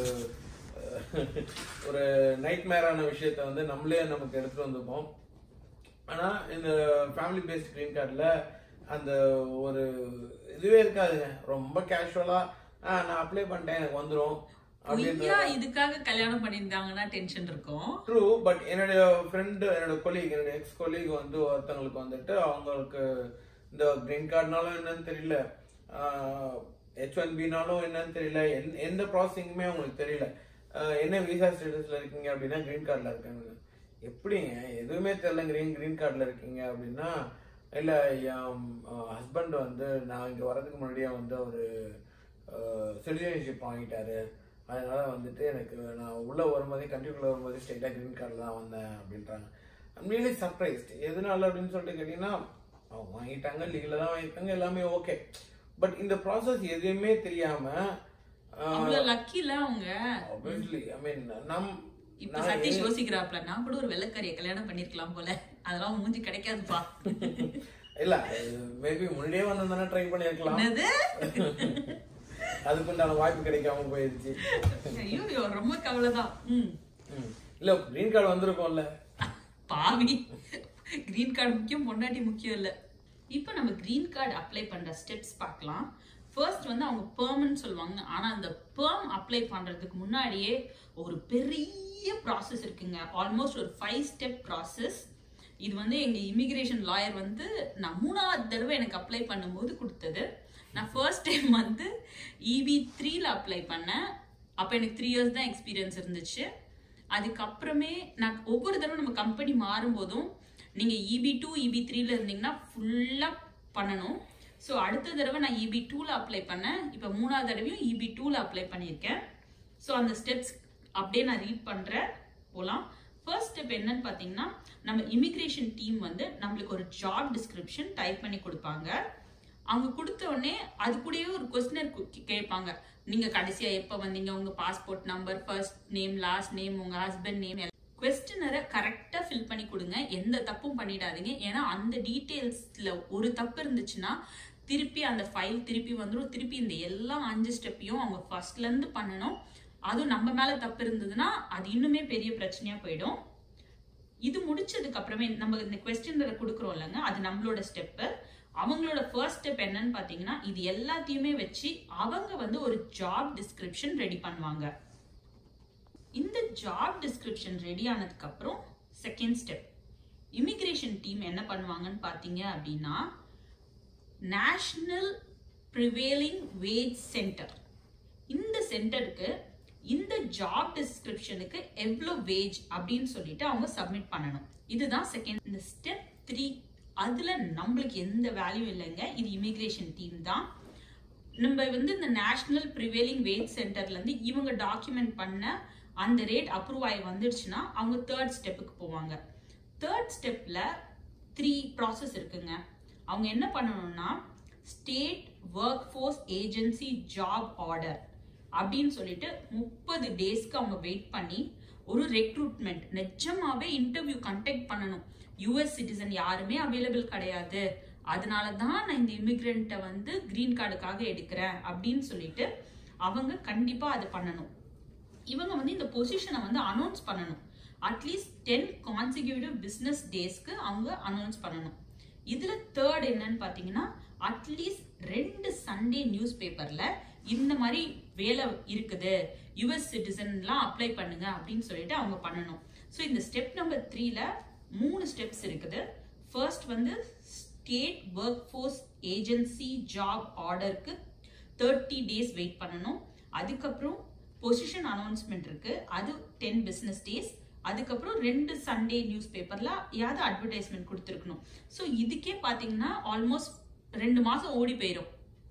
ஒரு நைட் மேரான விஷயத்த வந்து நம்மளே நமக்கு எடுத்துட்டு வந்துப்போம். ஆனா இந்த ஃபேமிலி பேஸ்ட் கிரீன் கார்டுல அந்த ஒரு இதுவே இருக்காதுங்க. ரொம்ப கேஷுவலா நான் அப்ளை பண்ணிட்டேன் எனக்கு வந்துடும் இதுக்காக கல்யாணம் பண்ணிருந்தாங்கன்னா டென்ஷன் இருக்கும். ட்ரூ. பட் என்னுடைய ஃப்ரெண்டு என்னோட கொலீக் என்னோட எக்ஸ் கொலீக் வந்து ஒருத்தவங்களுக்கு வந்துட்டு அவங்களுக்கு இந்த கிரீன் கார்டுனாலும் என்னன்னு தெரியல, ஹெச் ஒன் பினாலும் என்னன்னு தெரியல, எந்த ப்ராசஸிங்குமே அவங்களுக்கு தெரியல. என்ன விசா ஸ்டேட்டஸ்ல இருக்கீங்க அப்படின்னா கிரீன் கார்டில் இருக்காங்க. எப்படிங்க எதுவுமே தெரியல கிரீன் கிரீன் கார்டில் இருக்கீங்க அப்படின்னா இல்லை என் ஹஸ்பண்ட் வந்து நான் இங்கே வர்றதுக்கு முன்னாடியே வந்து ஒரு சிட்டிசன்ஷிப் வாங்கிட்டாரு, அதனால வந்துட்டு எனக்கு நான் உள்ள வரும்போதே கண்ட்ரிக்குள்ள வரும்போதே ஸ்ட்ரெயிட்டாக கிரீன் கார்டில் தான் வந்தேன் அப்படின்றாங்க. I'm really surprised. எதனால அப்படின்னு சொல்லிட்டு கேட்டீங்கன்னா அவங்க வாங்கிட்டாங்க, லீகலாக தான் வாங்கிட்டாங்க, எல்லாமே ஓகே. பட் இந்த ப்ராசஸ் எதுவுமே தெரியாம லக்கில அவங்க obviously I mean நம் இப்ப சதீஷ் யோசிக்கிறாப்ல நான் கூட ஒரு வெள்ளக்காரியை கல்யாணம் பண்ணிருக்கலாம் போல, அதெல்லாம் மூஞ்சி கிடைக்காதுப்பா. இல்ல மேபி முன்னாடியே வந்தா ட்ரை பண்ணிருக்கலாம், அதுக்குண்டான வாய்ப்பு கிடைக்காம போயிருச்சு. ஐயோ ரொம்ப கவலைதான். இல்ல கிரீன் கார்டு வந்திருக்கும்ல பாவி, கிரீன் கார்டு முக்கியம் பொண்டாட்டி முக்கியம் இல்ல. இப்ப நம்ம கிரீன் கார்டு அப்ளை பண்ற ஸ்டெப்ஸ் பார்க்கலாம். ஃபர்ஸ்ட் வந்து அவங்க பெர்ம்னு சொல்லுவாங்க. ஆனா அந்த பெர்ம் அப்ளை பண்றதுக்கு முன்னாடியே ஒரு பெரிய ப்ராசஸ் இருக்குங்க. ஆல்மோஸ்ட் ஒரு ஃபைவ் ஸ்டெப் ப்ராசஸ். இது வந்து எங்க இமிகிரேஷன் லாயர் வந்து நான் மூணாவது தடவை எனக்கு அப்ளை பண்ணும்போது கொடுத்தது. நான் ஃபர்ஸ்ட் டைம் வந்து இபி த்ரீல அப்ளை பண்ணேன். அப்போ எனக்கு த்ரீ இயர்ஸ் தான் எக்ஸ்பீரியன்ஸ் இருந்துச்சு. அதுக்கப்புறமே நான் ஒவ்வொரு தடவை நம்ம கம்பெனி மாறும்போதும் நீங்க இபி டூ இபி த்ரீல இருந்தீங்கன்னா ஃபுல்லா பண்ணணும். ஸோ அடுத்த தடவை நான் இபி டூல அப்ளை பண்ணேன். இப்போ மூணாவது தடவையும் இபி டூல அப்ளை பண்ணியிருக்கேன். ஸோ அந்த ஸ்டெப்ஸ் அப்படியே நான் ரீட் பண்றேன். போகலாம். ஃபர்ஸ்ட் ஸ்டெப் என்னன்னு பார்த்தீங்கன்னா நம்ம இமிகிரேஷன் டீம் வந்து நம்மளுக்கு ஒரு ஜாப் டிஸ்கிரிப்ஷன் டைப் பண்ணி கொடுப்பாங்க. அவங்க கொடுத்த உடனே அது கூடயே ஒரு கொஸ்டினர் கேட்பாங்க. நீங்க கடைசியா எப்போ வந்தீங்க, உங்க passport number, first name, last name, உங்க ஹஸ்பண்ட் நேம், கொஸ்டினரை கரெக்டா ஃபில் பண்ணி கொடுங்க. எந்த தப்பும் பண்ணிடாதீங்க. ஏன்னா அந்த டீட்டெயில்ஸ்ல ஒரு தப்பு இருந்துச்சுன்னா திருப்பி அந்த ஃபைல் திருப்பி வந்துடும். திருப்பி இந்த எல்லா அஞ்சு ஸ்டெப்பையும் அவங்க ஃபர்ஸ்ட்ல இருந்து பண்ணணும். அதுவும் நம்ம மேல தப்பு இருந்ததுன்னா அது இன்னுமே பெரிய பிரச்சனையா போயிடும். இது முடிச்சதுக்கு அப்புறமே நம்ம இந்த கொஸ்டினரை கொடுக்குறோம் இல்லைங்க, அது நம்மளோட ஸ்டெப்பு. அவங்களோட ஃபர்ஸ்ட் ஸ்டெப் என்னன்னு பாத்தீங்கன்னா இது எல்லாத்தையுமே வச்சு அவங்க வந்து ஒரு ஜாப் டிஸ்கிரிப்ஷன் ரெடி பண்ணுவாங்க. இந்த ஜாப் டிஸ்கிரிப்ஷன் ரெடி ஆனதுக்கு அப்புறம் செகண்ட் ஸ்டெப் இமிகிரேஷன் டீம் என்ன பண்ணுவாங்கன்னு பாத்தீங்க அப்படின்னா நேஷனல் ப்ரிவேலிங் வேஜ் சென்டர், இந்த சென்டருக்கு இந்த ஜாப் டிஸ்கிரிப்ஷனுக்கு எவ்வளோ வேஜ் அப்படின்னு சொல்லிட்டு அவங்க சப்மிட் பண்ணணும். இதுதான் செகண்ட். இந்த ஸ்டெப் த்ரீ அதுல நம்மளுக்கு எந்த வேல்யூ இல்லைங்க. இது இமிகிரேஷன் டீம் தான். நம்ம வந்து இந்த நேஷனல் ப்ரிவேலிங் வேஜ் சென்டர்ல இருந்து இவங்க டாக்குமெண்ட் பண்ண அந்த ரேட் அப்ரூவ் ஆகி வந்துடுச்சுன்னா அவங்க தேர்ட் ஸ்டெப்புக்கு போவாங்க. தேர்ட் ஸ்டெப்ல த்ரீ ப்ராசஸ் இருக்குங்க. அவங்க என்ன பண்ணணும்னா state workforce agency job order அப்படின்னு சொல்லிட்டு முப்பது டேஸ்க்கு அவங்க வெயிட் பண்ணி ஒரு ரெக்ரூட்மெண்ட் நிஜமாவே இன்டர்வியூ கண்டக்ட் பண்ணணும். யூஎஸ் சிட்டிசன் யாருமே அவைலபிள் கிடையாது, அதனாலதான் நான் இந்த இமிகிரண்ட்டை வந்து கிரீன் கார்டுக்காக எடுக்கிறேன் அப்படின்னு சொல்லிட்டு அவங்க கண்டிப்பா அது பண்ணணும். இவங்க வந்து இந்த பொசிஷனை வந்து அனௌன்ஸ் பண்ணணும். அட்லீஸ்ட் டென் கான்சிக்யூட்டிவ் பிசினஸ் டேஸ்க்கு அவங்க அனௌன்ஸ் பண்ணணும். இதுல தேர்ட் என்னன்னு பாத்தீங்கன்னா அட்லீஸ்ட் ரெண்டு சண்டே நியூஸ் பேப்பர்ல இந்த மாதிரி வேலை இருக்குது, யுஎஸ் சிட்டிசன்லாம் அப்ளை பண்ணுங்க அப்படின்னு சொல்லிட்டு அவங்க பண்ணணும். ஸோ இந்த ஸ்டெப் நம்பர் த்ரீல மூணு ஸ்டெப்ஸ் இருக்குது. ஃபர்ஸ்ட் வந்து state workforce agency job ஆர்டருக்கு தேர்ட்டி டேஸ் வெயிட் பண்ணணும். அதுக்கப்புறம் பொசிஷன் அனௌன்ஸ்மெண்ட் இருக்கு, அது டென் பிசினஸ் டேஸ். அதுக்கப்புறம் ரெண்டு சண்டே நியூஸ் பேப்பர்ல யாவது அட்வர்டைஸ்மெண்ட் கொடுத்துருக்கணும். ஸோ இதுக்கே பாத்தீங்கன்னா ஆல்மோஸ்ட் ரெண்டு மாசம் ஓடி போயிடும்.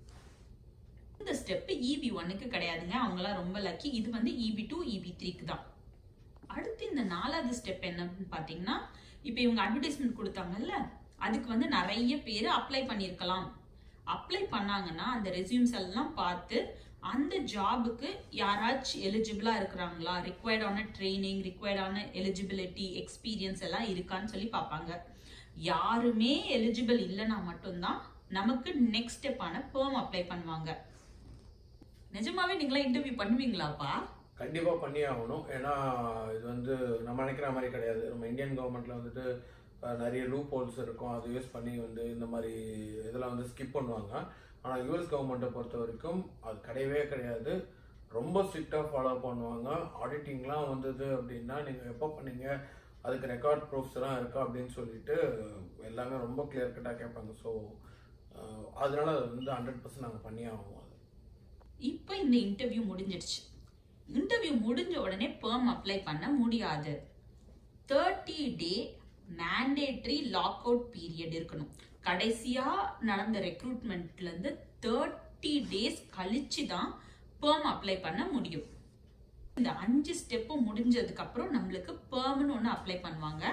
இந்த ஸ்டெப் இபி ஒன்னுக்கு கிடையாதுங்க, அவங்களாம் ரொம்ப லக்கி. இது வந்து இபி டூ இபி த்ரீக்கு தான். அடுத்து இந்த நாலாவது ஸ்டெப் என்னன்னு பாத்தீங்கன்னா, இப்ப இவங்க அட்வர்டைஸ்மெண்ட் கொடுத்தாங்கல்ல, அதுக்கு வந்து நிறைய பேர் அப்ளை பண்ணிருக்கலாம். அப்ளை பண்ணாங்கன்னா அந்த ரெஸ்யூம்ஸ் எல்லாம் பார்த்து அந்த ஜாபுக்கு யாராச்சும் எலிஜிபிளா இருக்கிறாங்களா, ரிக்வயர்டான ட்ரைனிங், ரிக்வயர்டான எலிஜிபிலிட்டி, எக்ஸ்பீரியன்ஸ் எல்லாம் இருக்கான்னு சொல்லி பார்ப்பாங்க. யாருமே எலிஜிபிள் இல்லைன்னா மட்டும்தான் நமக்கு நெக்ஸ்ட் ஸ்டெப்பான பெர்ம் அப்ளை பண்ணுவாங்க. நிஜமாவே நீங்களா இன்டர்வியூ பண்ணுவீங்களாப்பா? கண்டிப்பா பண்ணி ஆகணும். ஏன்னா இது வந்து நம்ம நினைக்கிற மாதிரி கிடையாது. நம்ம இந்தியன் கவர்மெண்ட்ல வந்துட்டு நிறைய லூப் ஹோல்ஸ் இருக்கும், அதை யூஸ் பண்ணி வந்து இந்த மாதிரி இதெல்லாம் வந்து ஸ்கிப் பண்ணுவாங்க. ஆனால் யூஎஸ் கவர்மெண்ட்டை பொறுத்த வரைக்கும் அது கிடையவே கிடையாது. ரொம்ப ஸ்ட்ரிக்டாக ஃபாலோ பண்ணுவாங்க. ஆடிட்டிங்லாம் வந்தது அப்படின்னா நீங்கள் எப்போ பண்ணீங்க, அதுக்கு ரெக்கார்ட் ப்ரூஃப்ஸ் எல்லாம் இருக்கா அப்படின்னு சொல்லிட்டு எல்லாமே ரொம்ப கிளியர் கட்டாக கேட்பாங்க. ஸோ அதனால அது வந்து ஹண்ட்ரட் பர்சன்ட் நாங்கள் பண்ணி ஆகும். அது இப்போ இந்த இன்டர்வியூ முடிஞ்சிடுச்சு. இன்டர்வியூ முடிஞ்ச உடனே பெர்ம் அப்ளை பண்ண முடியாது. Thirty day mandatory lock out period இருக்கணும். கடைசியா நடந்த ரெக்ரூட்மெண்ட்ல இருந்து தேர்ட்டி டேஸ் கழிச்சு தான் பெர்ம் அப்ளை பண்ண முடியும். இந்த அஞ்சு ஸ்டெப்பும் முடிஞ்சதுக்கு அப்புறம் நம்மளுக்கு பெர்ம்னு ஒன்று அப்ளை பண்ணுவாங்க.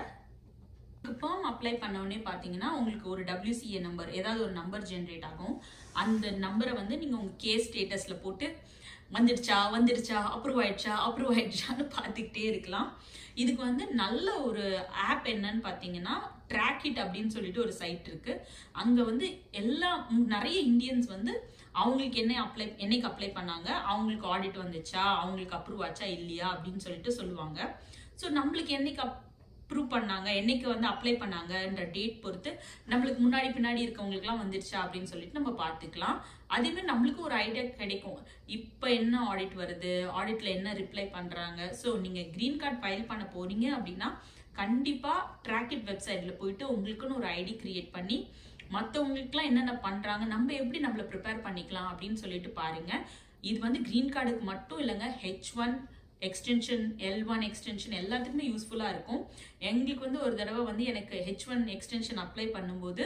பெர்ம் அப்ளை பண்ண உடனே பாத்தீங்கன்னா உங்களுக்கு ஒரு டபிள்யூசிஏ நம்பர், ஏதாவது ஒரு நம்பர் ஜென்ரேட் ஆகும். அந்த நம்பரை வந்து நீங்க உங்க கேஸ் ஸ்டேட்டஸ்ல போட்டு வந்துடுச்சா வந்துடுச்சா அப்ரூவ் ஆயிடுச்சா அப்ரூவ் ஆயிடுச்சான்னு பார்த்துக்கிட்டே இருக்கலாம். இதுக்கு வந்து நல்ல ஒரு ஆப் என்னன்னு பாத்தீங்கன்னா ட்ராக் இட் அப்படின்னு சொல்லிட்டு ஒரு சைட் இருக்கு. அங்க வந்து எல்லா நிறைய இந்தியன்ஸ் வந்து அவங்களுக்கு என்ன அப்ளை என்னைக்கு அப்ளை பண்ணாங்க, அவங்களுக்கு ஆடிட் வந்துச்சா, அவங்களுக்கு அப்ரூவ் ஆச்சா இல்லையா அப்படின்னு சொல்லிட்டு சொல்லுவாங்க. ஸோ நம்மளுக்கு என்னைக்கு அப்ரூவ் பண்ணாங்க, என்னைக்கு வந்து அப்ளை பண்ணாங்கன்ற டேட் பொறுத்து நம்மளுக்கு முன்னாடி பின்னாடி இருக்கவங்களுக்குலாம் வந்துருச்சா அப்படின்னு சொல்லிட்டு நம்ம பார்த்துக்கலாம். அதே மாதிரி நம்மளுக்கு ஒரு ஐடியா கிடைக்கும், இப்போ என்ன ஆடிட் வருது, ஆடிட்ல என்ன ரிப்ளை பண்றாங்க. ஸோ நீங்க கிரீன் கார்டு ஃபைல் பண்ண போறீங்க அப்படின்னா கண்டிப்பா ட்ராக்கிட் வெப்சைட்ல போயிட்டு உங்களுக்குன்னு ஒரு ஐடி கிரியேட் பண்ணி மற்றவங்களுக்குலாம் என்னென்ன பண்றாங்க, நம்ம எப்படி நம்மளை ப்ரிப்பேர் பண்ணிக்கலாம் அப்படின்னு சொல்லிட்டு பாருங்க. இது வந்து கிரீன் கார்டுக்கு மட்டும் இல்லைங்க, H one extension, L one extension எல்லாத்துக்குமே யூஸ்ஃபுல்லா இருக்கும். எங்களுக்கு வந்து ஒரு தடவை வந்து எனக்கு ஹெச் ஒன் எக்ஸ்டென்ஷன் அப்ளை பண்ணும்போது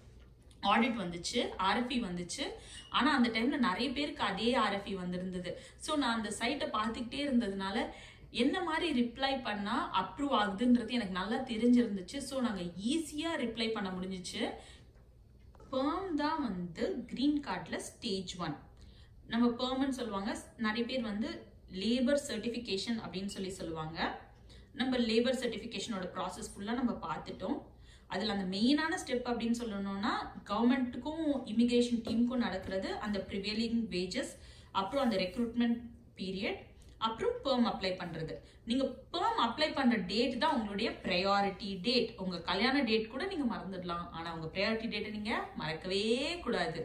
ஆடிட் வந்துச்சு, ஆர்எஃப்இ வந்துச்சு. ஆனா அந்த டைம்ல நிறைய பேருக்கு அதே ஆர்எஃப்இ வந்திருந்தது. ஸோ நான் அந்த சைட்டை பார்த்துக்கிட்டே இருந்ததுனால என்ன மாதிரி ரிப்ளை பண்ணா அப்ரூவ் ஆகுதுன்றது எனக்கு நல்லா தெரிஞ்சிருந்துச்சு. ஸோ நாங்கள் ஈஸியா ரிப்ளை பண்ண முடிஞ்சிச்சு. பெர்ம் தான் வந்து கிரீன் கார்டில் ஸ்டேஜ் ஒன். நம்ம பெர்ம்னு சொல்லுவாங்க, நிறைய பேர் வந்து லேபர் சர்டிஃபிகேஷன் அப்படின்னு சொல்லி சொல்லுவாங்க. நம்ம லேபர் சர்டிஃபிகேஷனோட ப்ராசஸ் ஃபுல்லாக நம்ம பார்த்துட்டோம். அதில் அந்த மெயினான ஸ்டெப் அப்படின்னு சொல்லணும்னா கவர்மெண்ட்டுக்கும் இமிகிரேஷன் டீமுக்கும் நடக்கிறது அந்த ப்ரிவேலிங் வேஜஸ், அப்புறம் அந்த ரெக்ரூட்மெண்ட் பீரியட், அப்புறம் பெர்ம் அப்ளை பண்றது. நீங்க பெர்ம் அப்ளை பண்ற டேட் தான் உங்களுடைய ப்ரையாரிட்டி டேட். உங்க கல்யாண டேட் கூட நீங்க மறந்துடலாம், ஆனா உங்க ப்ரையாரிட்டி டேட்டை நீங்க மறக்கவே கூடாது.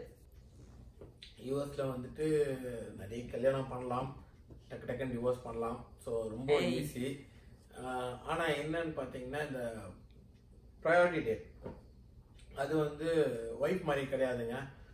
யூஎஸ்ல வந்துட்டு நிறைய கல்யாணம் பண்ணலாம், டக்கு டக்குன்னு டிவோர்ஸ் பண்ணலாம். ஸோ ரொம்ப ஈஸி. ஆனால் என்னன்னு பார்த்தீங்கன்னா இந்த ப்ரையாரிட்டி டேட் அது வந்து ஒய்ஃப் மாதிரி கிடையாதுங்க.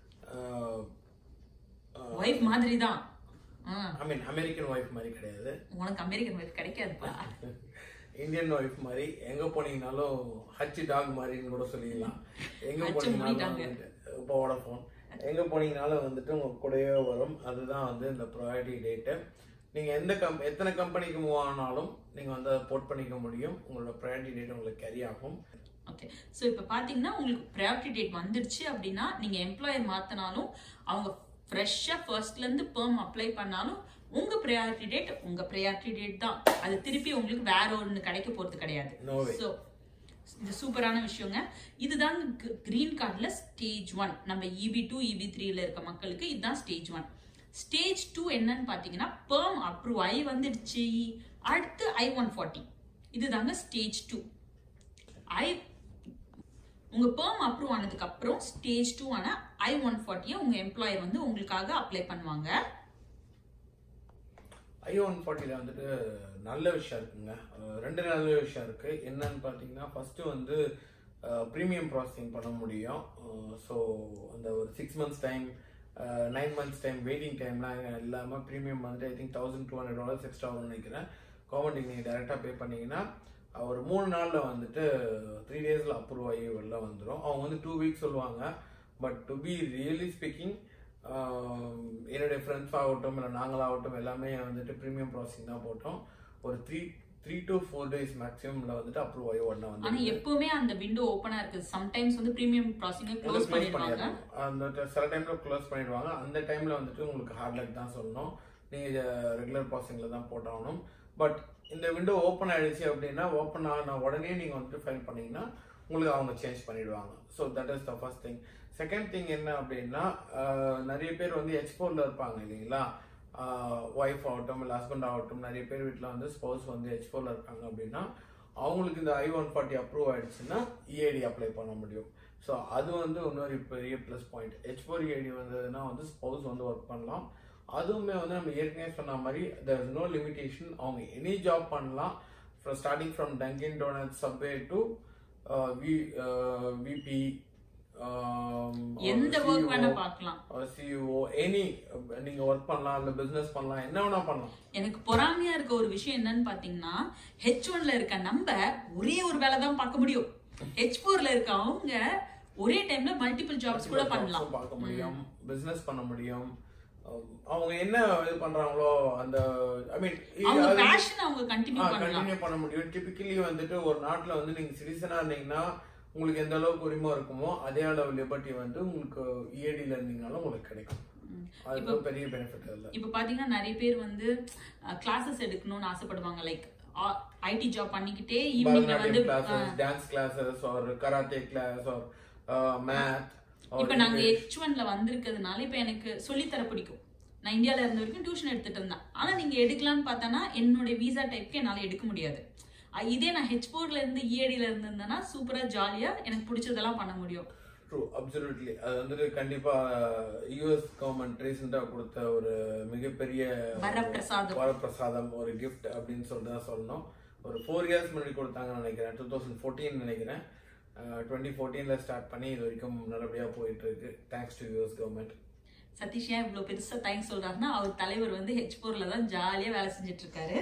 ஒய்ஃப் மாதிரி தான், ஐ மீன் அமெரிக்கன் ஒய்ஃப் மாதிரி கிடையாது. உனக்கு அமெரிக்கன் ஒய்ஃப் கிடைக்காதுப்பா. இந்தியன் ஒய்ஃப் மாதிரி எங்கே போனீங்கனாலும் ஹச் டாக் மாதிரின்னு கூட சொல்லிடலாம். எங்கே போனீங்கனாலும் இப்போ வோடஃபோன் எங்கே போனீங்கனாலும் வந்துட்டு உங்கள் கூடவே வரும். அதுதான் வந்து இந்த ப்ரையாரிட்டி டேட்டு. நீங்கள் எந்த கம் எத்தனை கம்பெனிக்கு மூவ் ஆனாலும் நீங்கள் வந்து அதை போர்ட் பண்ணிக்க முடியும். உங்களோட ப்ரையாரிட்டி டேட் உங்களுக்கு கேரி ஆகும். ஓகே, ஸோ இப்போ பார்த்தீங்கன்னா உங்களுக்கு ப்ரையாரிட்டி டேட் வந்துடுச்சு அப்படின்னா நீங்கள் எம்ப்ளாயர் மாற்றினாலும் அவங்க ஃப்ரெஷ்ஷாக ஃபர்ஸ்ட்லேருந்து பெர்ம் அப்ளை பண்ணாலும் உங்கள் ப்ரையாரிட்டி டேட் உங்கள் ப்ரையாரிட்டி டேட் தான். அது திருப்பி உங்களுக்கு வேற ஒன்று கிடைக்க போகிறது கிடையாது. ஸோ இது சூப்பரான விஷயங்க. இதுதான் கிரீன் கார்டில் ஸ்டேஜ் ஒன். நம்ம இபி டூ இபி த்ரீல இருக்க மக்களுக்கு இதுதான் ஸ்டேஜ் ஒன். ஸ்டேஜ் டூ என்னன்னு பாத்தீங்கன்னா பெர்ம் அப்ரூவ் ஆகி வந்துடுச்சு. அடுத்து ஐ ஒன் ஃபார்ட்டி, இதுதாங்க ஸ்டேஜ் டூ. ஐ உங்க பெர்ம் அப்ரூவ் ஆனதுக்கு அப்புறம் ஸ்டேஜ் டூ ஆன ஐ ஒன் ஃபார்ட்டியை உங்க எம்ப்ளாயர் வந்து உங்களுக்காக அப்ளை பண்ணுவாங்க. ஐ ஒன் ஃபார்ட்டியில் வந்துட்டு நல்ல விஷயம் இருக்குங்க. ரெண்டு நல்ல விஷயம் இருக்கு. என்னன்னு பார்த்தீங்கன்னா ஃபர்ஸ்ட் வந்து ப்ரீமியம் ப்ராசஸிங் பண்ண முடியும். ஸோ அந்த ஒரு six months time nine months time waiting டைம்லாம் இல்லாமல் ப்ரீமியம் வந்துட்டு I think thousand two hundred dollars extra வரும்னு நினைக்கிறேன். கவர்மெண்ட்டுக்கு நீங்கள் டேரெக்டாக பே பண்ணீங்கன்னா ஒரு மூணு நாளில் வந்துட்டு த்ரீ டேஸில் அப்ரூவ் ஆகி வெளில வந்துடும். அவங்க வந்து டூ வீக்ஸ் சொல்லுவாங்க. But to be really speaking என்னுடைய ஃப்ரெண்ட்ஸ் ஆகட்டும் இல்லை நாங்களாகட்டும் எல்லாமே வந்துட்டு ப்ரீமியம் ப்ராசஸிங் தான் போட்டோம். ஒரு three three to four days மேக்ஸிமம்ல வந்துட்டு அப்ரூவ் ஆகி உடனே வந்து. ஆனா எப்பவுமே அந்த விண்டோ ஓப்பனா இருக்கு. சம்டைம்ஸ் வந்து பிரீமியம் ப்ராசஸிங் க்ளோஸ் பண்ணிடுவாங்க. அந்த சில டைம்ல க்ளோஸ் பண்ணிடுவாங்க. அந்த டைம்ல வந்துட்டு உங்களுக்கு ஹார்ட் லைக் தான் சொல்லணும். நீங்க ரெகுலர் ப்ராசஸிங்ல தான் போட்டாகணும். பட் இந்த விண்டோ ஓப்பன் ஆயிடுச்சு அப்படின்னா ஓப்பன் ஆன உடனே நீங்க வந்துட்டு ஃபைல் பண்ணீங்கன்னா உங்களுக்கு அவங்க சேஞ்ச் பண்ணிடுவாங்க. So that is the first thing. Second thing என்ன அப்படின்னா நிறைய பேர் வந்து எச் ஃபோர்ல இருப்பாங்க இல்லைங்களா. ஒய்ஃப் ஆகட்டும் இல்லை ஹஸ்பண்ட் ஆகட்டும் நிறைய பேர் வீட்டில் வந்து ஸ்பௌஸ் வந்து எச் ஃபோர்ல இருக்காங்க அப்படின்னா அவங்களுக்கு இந்த ஐ ஒன் ஃபார்ட்டி அப்ரூவ் ஆயிடுச்சுன்னா இஏடி அப்ளை பண்ண முடியும். ஸோ அது வந்து இன்னொரு பெரிய plus point. H four EAD வந்ததுன்னா வந்து ஸ்பௌஸ் வந்து ஒர்க் பண்ணலாம். அதுவுமே வந்து நம்ம ஏற்கனவே சொன்ன மாதிரி தேர் இஸ் நோ லிமிடேஷன். அவங்க எனி ஜாப் பண்ணலாம். Starting from Dunkin Donuts Subway to VP எந்த வர்க் வேணா பார்க்கலாம். சிஇஓ எனி நீங்க வர்க் பண்ணலாம், இல்ல பிசினஸ் பண்ணலாம், என்ன வேணா பண்ணலாம். எனக்கு பொறாமையா இருக்க ஒரு விஷயம் என்னன்னு பாத்தீங்கன்னா ஹெச் ஒன்ல இருக்க நம்ம ஒரே ஒரு வேலை தான் பார்க்க முடியும். ஹெச் ஃபோர்ல இருக்க அவங்க ஒரே டைம்ல மல்டிபிள் ஜாப்ஸ் கூட பண்ணலாம், பார்க்க முடியும், பிசினஸ் பண்ண முடியும். அவங்க என்ன இது பண்றாங்களோ அந்த ஐ மீன் அவங்க பேஷன் அவங்க கண்டினியூ பண்ணலாம், கண்டினியூ பண்ண முடியும். டிபிக்கலி வந்துட்டு ஒரு நாட்டுல வந்து நீங்க சிட்டிசனா இருந்தீங்கன்னா உங்களுக்கு எந்த அளவுக்கு உரிமை இருக்குமோ அதே அளவு லிபர்ட்டி வந்து உங்களுக்கு இஏடில இருந்தீங்கனாலும் உங்களுக்கு கிடைக்கும். அது பெரிய பெனிஃபிட் இல்ல. இப்போ பாத்தீங்கன்னா நிறைய பேர் வந்து கிளாसेस எடுக்கணும்னு ஆசைப்படுவாங்க. லைக் ஐடி ஜாப் பண்ணிக்கிட்டே ஈவினிங்ல வந்து dance classes or karate class or math. இப்போ நாங்க எச் ஒன்ல வந்திருக்கிறதுனால இப்போ எனக்கு சொல்லி தர பிடிக்கும். நான் இந்தியால இருந்த வரைக்கும் டியூஷன் எடுத்துட்டு இருந்தேன். ஆனா நீங்க எடுக்கலாம்னு பார்த்தானா என்னோட விசா டைப்க்கு என்னால எடுக்க முடியாது. இதே நான் ஹெச் ஃபோர்ல இருந்து இஏடில இருந்திருந்தேன்னா சூப்பரா ஜாலியா எனக்கு பிடிச்சதெல்லாம் பண்ண முடியும். True, absolutely. அது வந்துட்டு கண்டிப்பா யூஎஸ் கவர்மெண்ட் ரீசெண்டா கொடுத்த ஒரு மிகப்பெரிய வரப்பிரசாதம் வரப்பிரசாதம் ஒரு கிஃப்ட் அப்படின்னு சொல்லிட்டு தான் சொல்லணும். ஒரு ஃபோர் இயர்ஸ் முன்னாடி கொடுத்தாங்கன்னு நினைக்கிறேன். டூ தௌசண்ட் ஃபோர்டீன் நினைக்கிறேன். டுவெண்ட்டி ஃபோர்டீன்ல ஸ்டார்ட் பண்ணி இது வரைக்கும் நல்லபடியா போயிட்டு இருக்கு. Thanks to US government. Sathish ஏன் இவ்வளவு பெருசா தேங்க்ஸ் சொல்றாருன்னா அவர் தலைவர் வந்து ஹெச் ஃபோர்ல தான் ஜாலியா வேலை செஞ்சுட்டு இருக்காரு.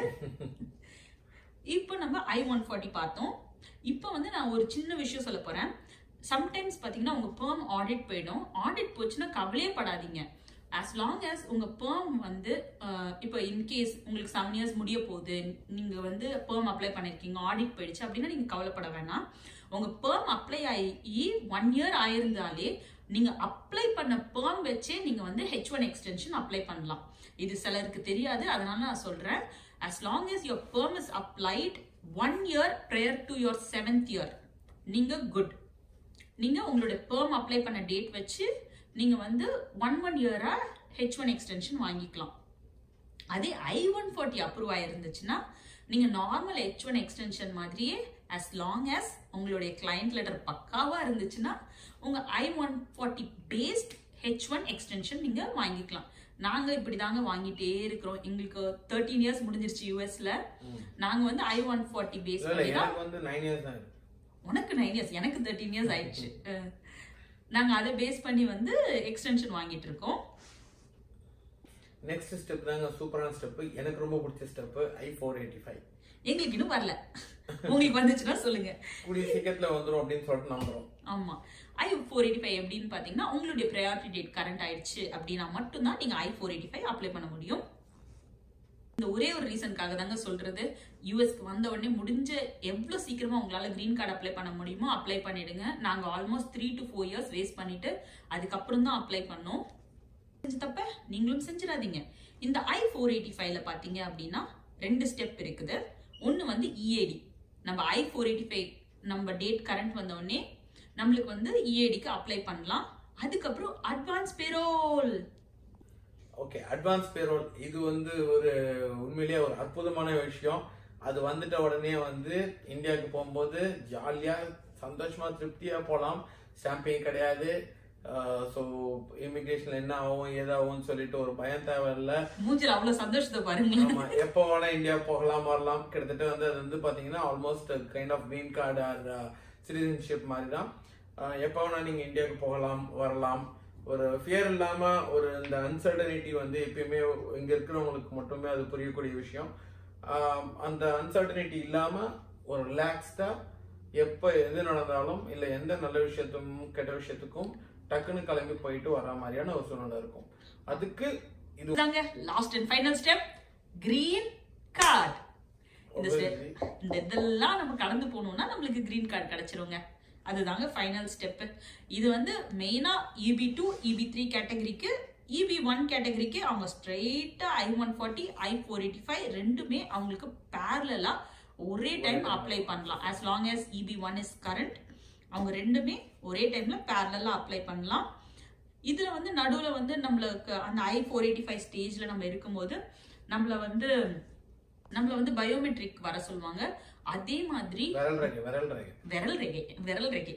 இப்போ நம்ம ஐ ஒன் ஃபார்ட்டி பார்த்தோம். இப்போ வந்து நான் ஒரு சின்ன விஷயம் சொல்ல போறேன். சம்டைம்ஸ் பாத்தீங்கன்னா உங்க பெர்ம் ஆடிட் போயிடும். ஆடிட் போச்சுன்னா கவலையே படாதீங்க. as long as உங்க பெர்ம் வந்து இப்போ இன்கேஸ் உங்களுக்கு செவன் இயர்ஸ் முடிய போகுது, நீங்க வந்து பெர்ம் அப்ளை பண்ணிருக்கீங்க, ஆடிட் போயிடுச்சு அப்படின்னா நீங்க கவலைப்பட வேணாம். உங்க பெர்ம் அப்ளை ஆகி ஒன் இயர் ஆயிருந்தாலே நீங்க அப்ளை பண்ண பெர்ம் வச்சே நீங்க வந்து ஹெச் ஒன் எக்ஸ்டென்ஷன் அப்ளை பண்ணலாம். இது சிலருக்கு தெரியாது, அதனால நான் சொல்றேன். as long as your perm is applied one year prior to your seventh year நீங்க good. நீங்க உங்களுடைய perm அப்ளை பண்ண டேட் வச்சு நீங்க வந்து ஒன் ஒன் இயரா ஹெச் ஒன் எக்ஸ்டென்ஷன் வாங்கிக்கலாம். அதே ஐ ஒன் ஃபார்ட்டி அப்ரூவ் ஆயிருந்துச்சுன்னா நீங்க நார்மல் ஹெச் ஒன் எக்ஸ்டென்ஷன் மாதிரியே as long as உங்களுடைய கிளையண்ட் லெட்டர் பக்காவா இருந்துச்சுன்னா உங்க I one forty based H one extension நீங்க வாங்கிக்கலாம். நாங்க இப்படிதாங்க வாங்கிட்டே இருக்கிறோம். எங்களுக்கு தேர்ட்டீன் இயர்ஸ் முடிஞ்சிருச்சு யூஎஸ்ல. நாங்க வந்து ஐ ஒன் ஃபார்ட்டி பேஸ் பண்ணி தான். உனக்கு நைன் இயர்ஸ், எனக்கு தேர்ட்டீன் இயர்ஸ் ஆயிடுச்சு. நாங்க அதை பேஸ் பண்ணி வந்து எக்ஸ்டென்ஷன் வாங்கிட்டு இருக்கோம். நெக்ஸ்ட் ஸ்டெப் தாங்க சூப்பரான ஸ்டெப். எனக்கு ரொம்ப பிடிச்ச step I four eighty five. எங்களுக்கு இன்னும் வரல. உங்களுக்கு வந்துச்சுன்னா சொல்லுங்க. கூடிய சீக்கிரத்துல வந்துரும் அப்படின்னு சொல்லிட்டு நம்புறோம். ஆமா. ஐ ஃபோர் எயிட்டி ஃபைவ் எப்படின்னு பாத்தீங்கன்னா உங்களுடைய ப்ரையாரிட்டி டேட் கரண்ட் ஆயிடுச்சு அப்படின்னா மட்டும்தான் நீங்க I four eighty five apply பண்ண முடியும். இந்த ஒரே ஒரு ரீசனுக்காக தாங்க சொல்றது. யூஎஸ்க்கு வந்த உடனே முடிஞ்ச எவ்வளவு சீக்கிரமா உங்களால கிரீன் கார்டு அப்ளை பண்ண முடியுமோ அப்ளை பண்ணிடுங்க. நாங்க almost three to four years waste பண்ணிட்டு அதுக்கப்புறம் தான் அப்ளை பண்ணோம். செஞ்ச தப்ப நீங்களும் செஞ்சிடாதீங்க. இந்த ஐ ஃபோர் எயிட்டி ஃபைவ்ல பாத்தீங்க அப்படின்னா ரெண்டு ஸ்டெப் இருக்குது. ஒன்னு வந்து இஏடி. நம்ம ஐ ஃபோர் எயிட்டி ஃபைவ் நம்ம டேட் கரண்ட் வந்த உடனே நம்மளுக்கு வந்து இஏடிக்கு அப்ளை பண்ணலாம். அதுக்கப்புறம் advance parole. Okay, advance parole இது வந்து ஒரு உண்மையிலேயே ஒரு அற்புதமான விஷயம். அது வந்துட்ட உடனே வந்து இந்தியாவுக்கு போகும்போது ஜாலியா சந்தோஷமா திருப்தியா போகலாம். ஸ்டாம்பிங் கிடையாது. ஸோ இமிகிரேஷன்ல என்ன ஆகும் ஏதாகும்னு சொல்லிட்டு ஒரு பயம் தேவையில்லை. மூஞ்சில அவ்வளவு சந்தோஷத்தை பாருங்க. ஆமா, எப்போ வேணா இந்தியா போகலாம் வரலாம். கிட்டத்தட்ட வந்து அது வந்து பாத்தீங்கன்னா almost kind of green card or citizenship மாதிரி தான். எப்போ வேணா நீங்க இந்தியாவுக்கு போகலாம் வரலாம். ஒரு ஃபியர் இல்லாம ஒரு இந்த அன்சர்டனிட்டி வந்து எப்பயுமே இங்க இருக்கிறவங்களுக்கு மட்டுமே அது புரியக்கூடிய விஷயம். அந்த அன்சர்டனிட்டி இல்லாம ஒரு ரிலாக்ஸ்டா எப்ப எது நடந்தாலும் இல்ல எந்த நல்ல விஷயத்துக்கும் கெட்ட விஷயத்துக்கும் டக்குன்னு கிளம்பி போயிட்டு வர மாதிரியான ஒரு சூழ்நிலை இருக்கும். அதுக்கு இது last and final step, green card. இந்த ஸ்டெப் இந்த இதெல்லாம் நம்ம கடந்து போகணும்னா நம்மளுக்கு கிரீன் கார்டு கிடைச்சிருங்க. அதுதாங்க ஃபைனல் ஸ்டெப். இது வந்து மெயினா E B two E B three கேட்டகரிக்கு, E B one கேட்டகரிக்கு அவங்க ஸ்ட்ரெயிட்டா I one forty I four eighty-five ரெண்டுமே அவங்களுக்கு பேரலலா ஒரே டைம் அப்ளை பண்ணலாம். as long as E B one is current, அவங்க ரெண்டுமே ஒரே டைம்ல பேரலலா அப்ளை பண்ணலாம். இதுல வந்து நடுவுல வந்து நம்மளுக்கு அந்த I four eighty-five ஸ்டேஜ்ல நம்ம இருக்கும்போது நம்மள வந்து நம்மள வந்து பயோமெட்ரிக் வர சொல்லுவாங்க. அதே மாதிரி விரல் ரேகை விரல் ரேகை விரல் ரேகை விரல் ரேகை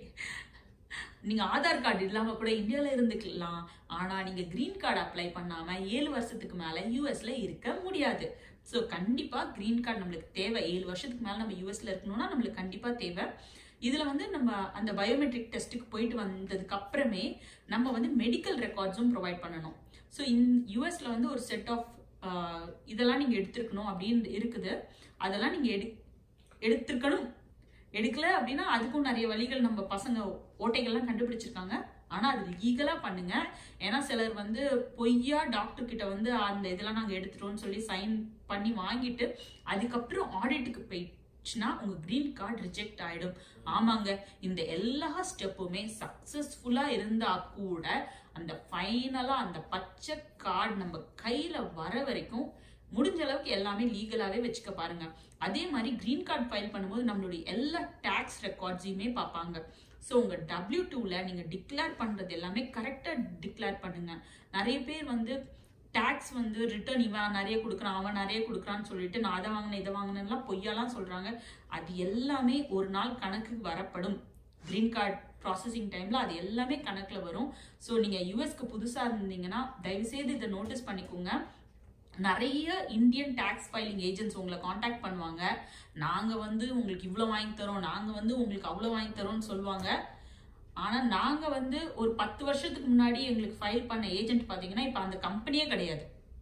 நீங்க ஆதார் கார்டு இல்லாம கூட இந்தியால இருந்துக்கலாம். ஆனா நீங்க கிரீன் கார்டு அப்ளை பண்ணாம ஏழு வருஷத்துக்கு மேல யூஎஸ்ல இருக்க முடியாது. சோ கண்டிப்பா கிரீன் கார்டு நம்மளுக்கு தேவை. ஏழு வருஷத்துக்கு மேல நம்ம யூஎஸ்ல இருக்கணும்னா நம்மளுக்கு கண்டிப்பா தேவை. இதுல வந்து நம்ம அந்த பயோமெட்ரிக் டெஸ்ட்டுக்கு போயிட்டு வந்ததுக்கு அப்புறமே நம்ம வந்து மெடிக்கல் ரெக்கார்ட்ஸும் ப்ரொவைட் பண்ணணும். ஸோ இன் யூஎஸ்ல வந்து ஒரு செட் ஆஃப் இதெல்லாம் நீங்க எடுத்திருக்கணும் அப்படின்னு இருக்குது. அதெல்லாம் நீங்க எடு எடுத்திருக்கணும். எடுக்கல அப்படின்னா அதுக்கும் நிறைய வழிகள் நம்ம பசங்க ஓட்டைகள்லாம் கண்டுபிடிச்சிருக்காங்க. ஆனா அது லீகலா பண்ணுங்க. ஏன்னா சிலர் வந்து பொய்யா டாக்டர் கிட்ட வந்து அந்த இதெல்லாம் நாங்க எடுத்துட்டோம்னு சொல்லி சைன் பண்ணி வாங்கிட்டு அதுக்கப்புறம் ஆடிட்டுக்கு போயிடுச்சுன்னா உங்க கிரீன் கார்டு ரிஜெக்ட் ஆயிடும். ஆமாங்க, இந்த எல்லா ஸ்டெப்புமே சக்சஸ்ஃபுல்லா இருந்தா கூட அந்த ஃபைனலா அந்த பச்சை கார்டு நம்ம கையில வர வரைக்கும் முடிஞ்ச அளவுக்கு எல்லாமே லீகலாவே வச்சுக்க பாருங்க. அதே மாதிரி கிரீன் கார்டு ஃபைல் பண்ணும்போது நம்மளுடைய எல்லா டாக்ஸ் ரெக்கார்ட்ஸையுமே பார்ப்பாங்க. ஸோ உங்க டபிள்யூ டூல நீங்க டிக்ளேர் பண்றது எல்லாமே கரெக்டா டிக்ளேர் பண்ணுங்க. நிறைய பேர் வந்து டாக்ஸ் வந்து ரிட்டர்ன் இவன் நிறைய கொடுக்குறான் அவன் நிறைய கொடுக்குறான்னு சொல்லிட்டு நான் அதை வாங்கினேன் இதை வாங்கினேன்லாம் பொய்யாலாம் சொல்றாங்க. அது எல்லாமே ஒரு நாள் கணக்கு வரப்படும். கிரீன் கார்டு ப்ராசஸிங் டைம்ல அது எல்லாமே கணக்குல வரும். ஸோ நீங்க யூஎஸ்க்கு புதுசா இருந்தீங்கன்னா தயவுசெய்து இதை நோட்டீஸ் பண்ணிக்கோங்க. நிறைய இந்தியன் டாக்ஸ் ஃபைலிங் ஏஜென்ட்ஸ் உங்களை காண்டாக்ட் பண்ணுவாங்க. நாங்க வந்து உங்களுக்கு இவ்வளவு வாங்கி தரோம், நாங்க வந்து உங்களுக்கு அவ்வளவு வாங்கி தரோம்னு சொல்லுவாங்க. ஆனா நாங்க வந்து ஒரு பத்து வருஷத்துக்கு முன்னாடி எங்களுக்கு ஃபைல் பண்ண ஏஜென்ட் பாத்தீங்கன்னா இப்ப அந்த கம்பெனியே கிடையாது.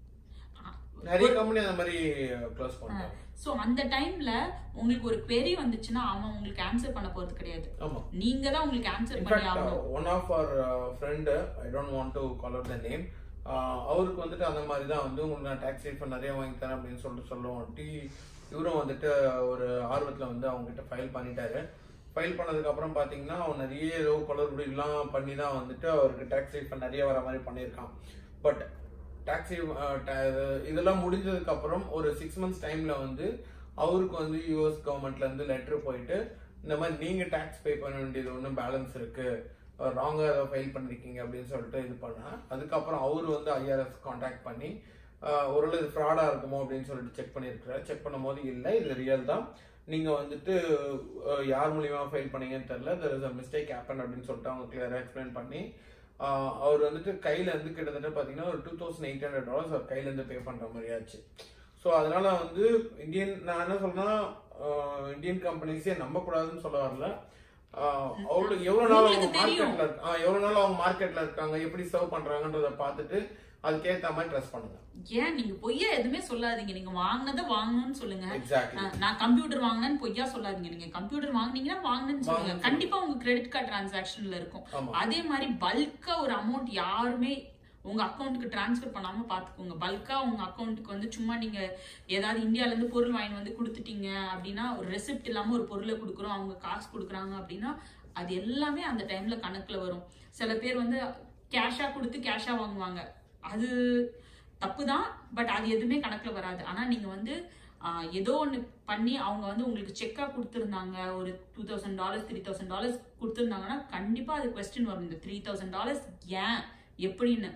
நிறைய கம்பெனி அந்த மாதிரி க்ளோஸ் பண்றாங்க. சோ அந்த டைம்ல உங்களுக்கு ஒரு query வந்துச்சுன்னா அவன் உங்களுக்கு ஆன்சர் பண்ண போறது கிடையாது. நீங்க தான் உங்களுக்கு ஆன்சர் பண்ணி ஆகணும். One of our friend, I don't want to call out the name, அவருக்கு வந்துட்டு அந்த மாதிரி தான் வந்து உங்களுக்கு நான் டாக்ஸ் ரீஃபண்ட் நிறைய வாங்கி தரேன் அப்படின்னு சொல்லிட்டு சொல்லுவோம். இவரும் வந்துட்டு ஒரு ஆர்வத்தில் வந்து அவங்க கிட்ட ஃபைல் பண்ணிட்டாரு. ஃபைல் பண்ணதுக்கு அப்புறம் பார்த்தீங்கன்னா அவன் நிறைய ஏதோ குளறுபடிலாம் பண்ணி தான் வந்துட்டு அவருக்கு டாக்ஸ் ரீஃபண்ட் நிறைய வர மாதிரி பண்ணியிருக்கான். பட் டாக்ஸ் இதெல்லாம் முடிஞ்சதுக்கு அப்புறம் ஒரு சிக்ஸ் மந்த்ஸ் டைம்ல வந்து அவருக்கு வந்து யூஎஸ் கவர்மெண்ட்ல இருந்து லெட்டர் போயிட்டு இந்த மாதிரி நீங்க டாக்ஸ் பே பண்ண வேண்டியது ஒன்றும் பேலன்ஸ் இருக்கு, ராங்கா ஏதோ ஃபைல் பண்ணிருக்கீங்க அப்படின்னு சொல்லிட்டு இது பண்ணா. அதுக்கப்புறம் அவரு வந்து ஐஆர்எஸ் கான்டாக்ட் பண்ணி ஒருவேளை இது ஃப்ராடா இருக்குமோ அப்படின்னு சொல்லிட்டு செக் பண்ணிருக்கிறார். செக் பண்ணும் போது இல்லை, இது ரியல் தான், நீங்க வந்துட்டு யார் மூலியமா ஃபைல் பண்ணீங்கன்னு தெரியல, there is a mistake happen அப்படின்னு சொல்லிட்டு அவங்க கிளியரா எக்ஸ்பிளைன் பண்ணி அவர் வந்துட்டு கையில இருந்து கிட்டத்தட்ட பாத்தீங்கன்னா ஒரு two thousand eight hundred dollars அவர் கையில இருந்து பே பண்ற மாதிரி ஆச்சு. ஸோ அதனால வந்து இந்தியன் நான் என்ன சொல்றேன்னா இந்தியன் கம்பெனிஸே நம்ப கூடாதுன்னு சொல்ல வரல. அவ்வளவு எவ்வளவு நாள் அவங்க மார்க்கெட்ல இருக்காங்க, எவ்வளவு நாள் அவங்க மார்க்கெட்ல இருக்காங்க, எப்படி சர்வ் பண்றாங்கன்றத பார்த்துட்டு அதுக்கேற்ற மாதிரி ட்ரெஸ் பண்ணுங்க. ஏன் நீங்க பொய்யா எதுவுமே சொல்லாதீங்க. நீங்க வாங்கினதை வாங்கணும்னு சொல்லுங்க. எக்ஸாக்ட்லி. நான் கம்ப்யூட்டர் வாங்கினேன்னு பொய்யா சொல்லாதீங்க. நீங்க கம்ப்யூட்டர் வாங்கினீங்கன்னா வாங்கினேன்னு சொல்லுங்க. கண்டிப்பா உங்க கிரெடிட் கார்டு டிரான்சாக்ஷன்ல இருக்கும். அதே மாதிரி பல்கா ஒரு அமௌண்ட் யாருமே உங்க அக்கௌண்ட்டுக்கு டிரான்ஸ்ஃபர் பண்ணாம பாத்துக்கோங்க. பல்கா உங்க அக்கௌண்ட்டுக்கு வந்து சும்மா நீங்க ஏதாவது இந்தியால இருந்து பொருள் வாங்கி வந்து கொடுத்துட்டீங்க அப்படின்னா ஒரு ரெசிப்ட் இல்லாம ஒரு பொருளை கொடுக்குறோம், அவங்க காசு கொடுக்குறாங்க அப்படின்னா அது எல்லாமே அந்த டைம்ல கணக்குல வரும். சில பேர் வந்து கேஷா கொடுத்து கேஷா வாங்குவாங்க, அது தப்பு தான். பட் அது எதுவுமே கணக்குல வராது. ஆனா நீங்க வந்து ஏதோ ஒண்ணு பண்ணி அவங்க வந்து உங்களுக்கு செக்கா கொடுத்துருந்தாங்க, ஒரு two thousand dollars three thousand dollars கொடுத்துருந்தாங்கன்னா கண்டிப்பா அது கொஸ்டின் வரும். இந்த த்ரீ தௌசண்ட் டாலர்ஸ் ஏன் எப்படின்னு.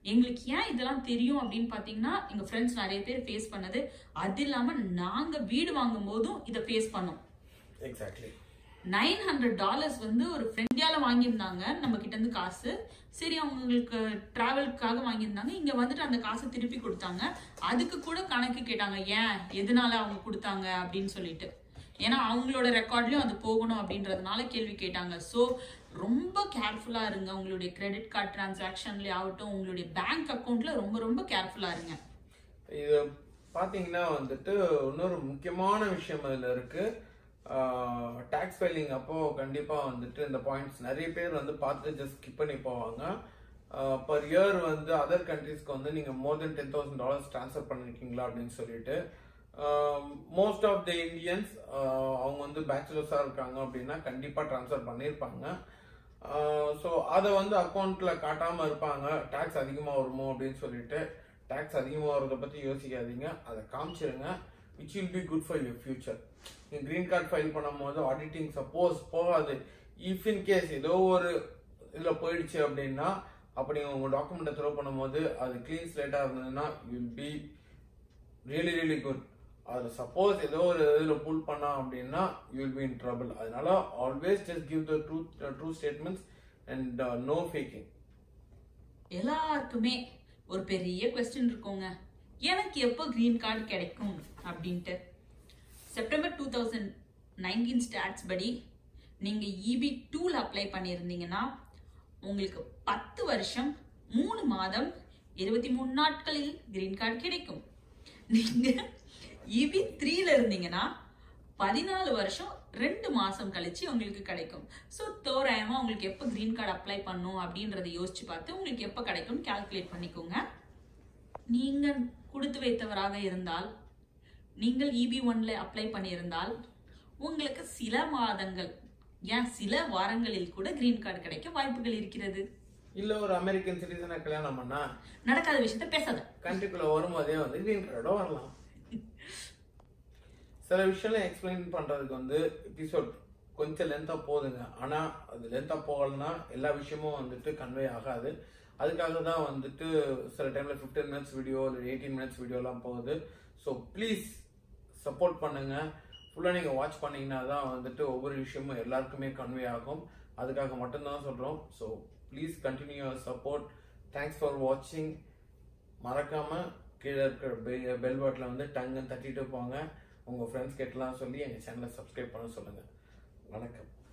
எங்களுக்கு ஏன் இதெல்லாம் தெரியும் அப்படின்னு பாத்தீங்கன்னா எங்க ஃப்ரெண்ட்ஸ் நிறைய பேர் ஃபேஸ் பண்ணது, அது இல்லாம நாங்க வீடு வாங்கும் போதும் இதை ஃபேஸ் பண்ணோம். எக்ஸாக்ட்லி நைன் ஹண்ட்ரட் டாலர்ஸ் வந்து ஒரு ஃப்ரெண்டியால வாங்கியிருந்தாங்க நம்ம கிட்ட இருந்து காசு. சரி, அவங்களுக்கு டிராவலுக்காக வாங்கியிருந்தாங்க. இங்க வந்துட்டு அந்த காசை திருப்பி கொடுத்தாங்க. அதுக்கு கூட கணக்கு கேட்டாங்க, ஏன் எதனால அவங்க கொடுத்தாங்க அப்படின்னு சொல்லிட்டு. ஏன்னா அவங்களோட ரெக்கார்ட்லயும் அது போகணும் அப்படின்றதுனால கேள்வி கேட்டாங்க. ஸோ ரொம்ப கேர்ஃபுல்லா இருங்க. உங்களுடைய கிரெடிட் கார்டு டிரான்சாக்ஷன்ல ஆகட்டும், உங்களுடைய பேங்க் அக்கௌண்ட்ல ரொம்ப ரொம்ப கேர்ஃபுல்லா இருங்க. இது பாத்தீங்கன்னா வந்துட்டு இன்னொரு முக்கியமான விஷயம் அதுல இருக்கு. டாக்ஸ் ஃபைலிங் அப்போ கண்டிப்பா வந்துட்டு இந்த பாயிண்ட்ஸ் நிறைய பேர் வந்து பார்த்து ஜஸ்ட் ஸ்கிப் பண்ணி போவாங்க. பர் இயர் வந்து அதர் கண்ட்ரீஸ்க்கு வந்து நீங்க more than ten thousand dollars transfer பண்ணிருக்கீங்களா அப்படின்னு சொல்லிட்டு மோஸ்ட் ஆஃப் த இந்தியன்ஸ் அவங்க வந்து பேச்சுலர்ஸா இருக்காங்க அப்படின்னா கண்டிப்பா டிரான்ஸ்ஃபர் பண்ணியிருப்பாங்க. ஸோ அதை வந்து அக்கௌண்ட்ல காட்டாம இருப்பாங்க. டாக்ஸ் அதிகமா வருமோ அப்படின்னு சொல்லிட்டு. டாக்ஸ் அதிகமாக வரதை பத்தி யோசிக்காதீங்க, அதை காமிச்சிருங்க. Which will be good for your future. நீங்க கிரீன் கார்டு ஃபைல் பண்ணும் போது ஆடிட்டிங் சப்போஸ் போகாது, இஃப் இன் கேஸ் ஏதோ ஒரு இதுல போயிடுச்சு அப்படின்னா அப்படி உங்க டாக்குமெண்ட் த்ரோ பண்ணும் போது அது கிளீன் ஸ்லேட்டா இருந்ததுன்னா will be really really good. அது சப்போஸ் ஏதோ ஒரு இதுல புல் பண்ணா அப்படின்னா you will be in trouble. அதனால always just give the true true statements and no faking. எல்லாருக்குமே ஒரு பெரிய கொஸ்டின் இருக்குங்க, எனக்கு எப்போ கிரீன் கார்டு கிடைக்கும் அப்படின்ட்டு. September two thousand nineteen stats படி நீங்க இபி டூல அப்ளை பண்ணியிருந்தீங்கன்னா உங்களுக்கு பத்து வருஷம் மூணு மாதம் இருபத்தி மூணு நாட்களில் கிரீன் கார்டு கிடைக்கும். நீங்க இபி த்ரீல இருந்தீங்கன்னா பதினாலு வருஷம் ரெண்டு மாசம் கழிச்சு உங்களுக்கு கிடைக்கும். ஸோ தோராயமா உங்களுக்கு எப்போ கிரீன் கார்டு அப்ளை பண்ணும் அப்படின்றத யோசிச்சு பார்த்து உங்களுக்கு எப்போ கிடைக்கும் கால்குலேட் பண்ணிக்கோங்க. நீங்க கொடுத்து வைத்தவராக இருந்தால், நீங்கள் இபி ஒன்ல அப்ளை பண்ணியிருந்தால் உங்களுக்கு சில மாதங்கள் ஏன் சில வாரங்களில் கூட கிரீன் கார்டு கிடைக்க வாய்ப்புகள் இருக்கிறது. இல்ல ஒரு அமெரிக்கன் சிட்டிசனை கல்யாணம் பண்ணா நடக்காத விஷயத்த பேசாத. கண்ட்ரிக்குள்ள வரும்போதே வந்து கிரீன் கார்டோ வரலாம். சில விஷயம் எக்ஸ்பிளைன் பண்றதுக்கு வந்து எபிசோட் கொஞ்சம் லென்த்தா போகுதுங்க. ஆனா அது லென்த்தா போகலன்னா எல்லா விஷயமும் வந்துட்டு கன்வே ஆகாது. அதுக்காக தான் வந்துட்டு சில டைம்ல பிப்டீன் மினிட்ஸ் வீடியோ இல்லை எயிட்டீன் மினிட்ஸ் வீடியோ எல்லாம் போகுது. ஸோ ப்ளீஸ் சப்போர்ட் பண்ணுங்க. ஃபுல்லா நீங்க வாட்ச் பண்ணீங்கன்னா தான் வந்துட்டு ஒவ்வொரு விஷயமும் எல்லாருக்குமே கன்வே ஆகும். அதுக்காக மட்டும்தான் சொல்றோம். So please continue your support. Thanks for வாட்சிங். மறக்காம கீழே இருக்கிற பெல் பட்டன்ல வந்து டங்குன்னு தட்டிட்டு போங்க. உங்க ஃப்ரெண்ட்ஸ் கிட்டலாம் சொல்லி எங்க சேனலை சப்ஸ்கிரைப் பண்ண சொல்லுங்க. வணக்கம்.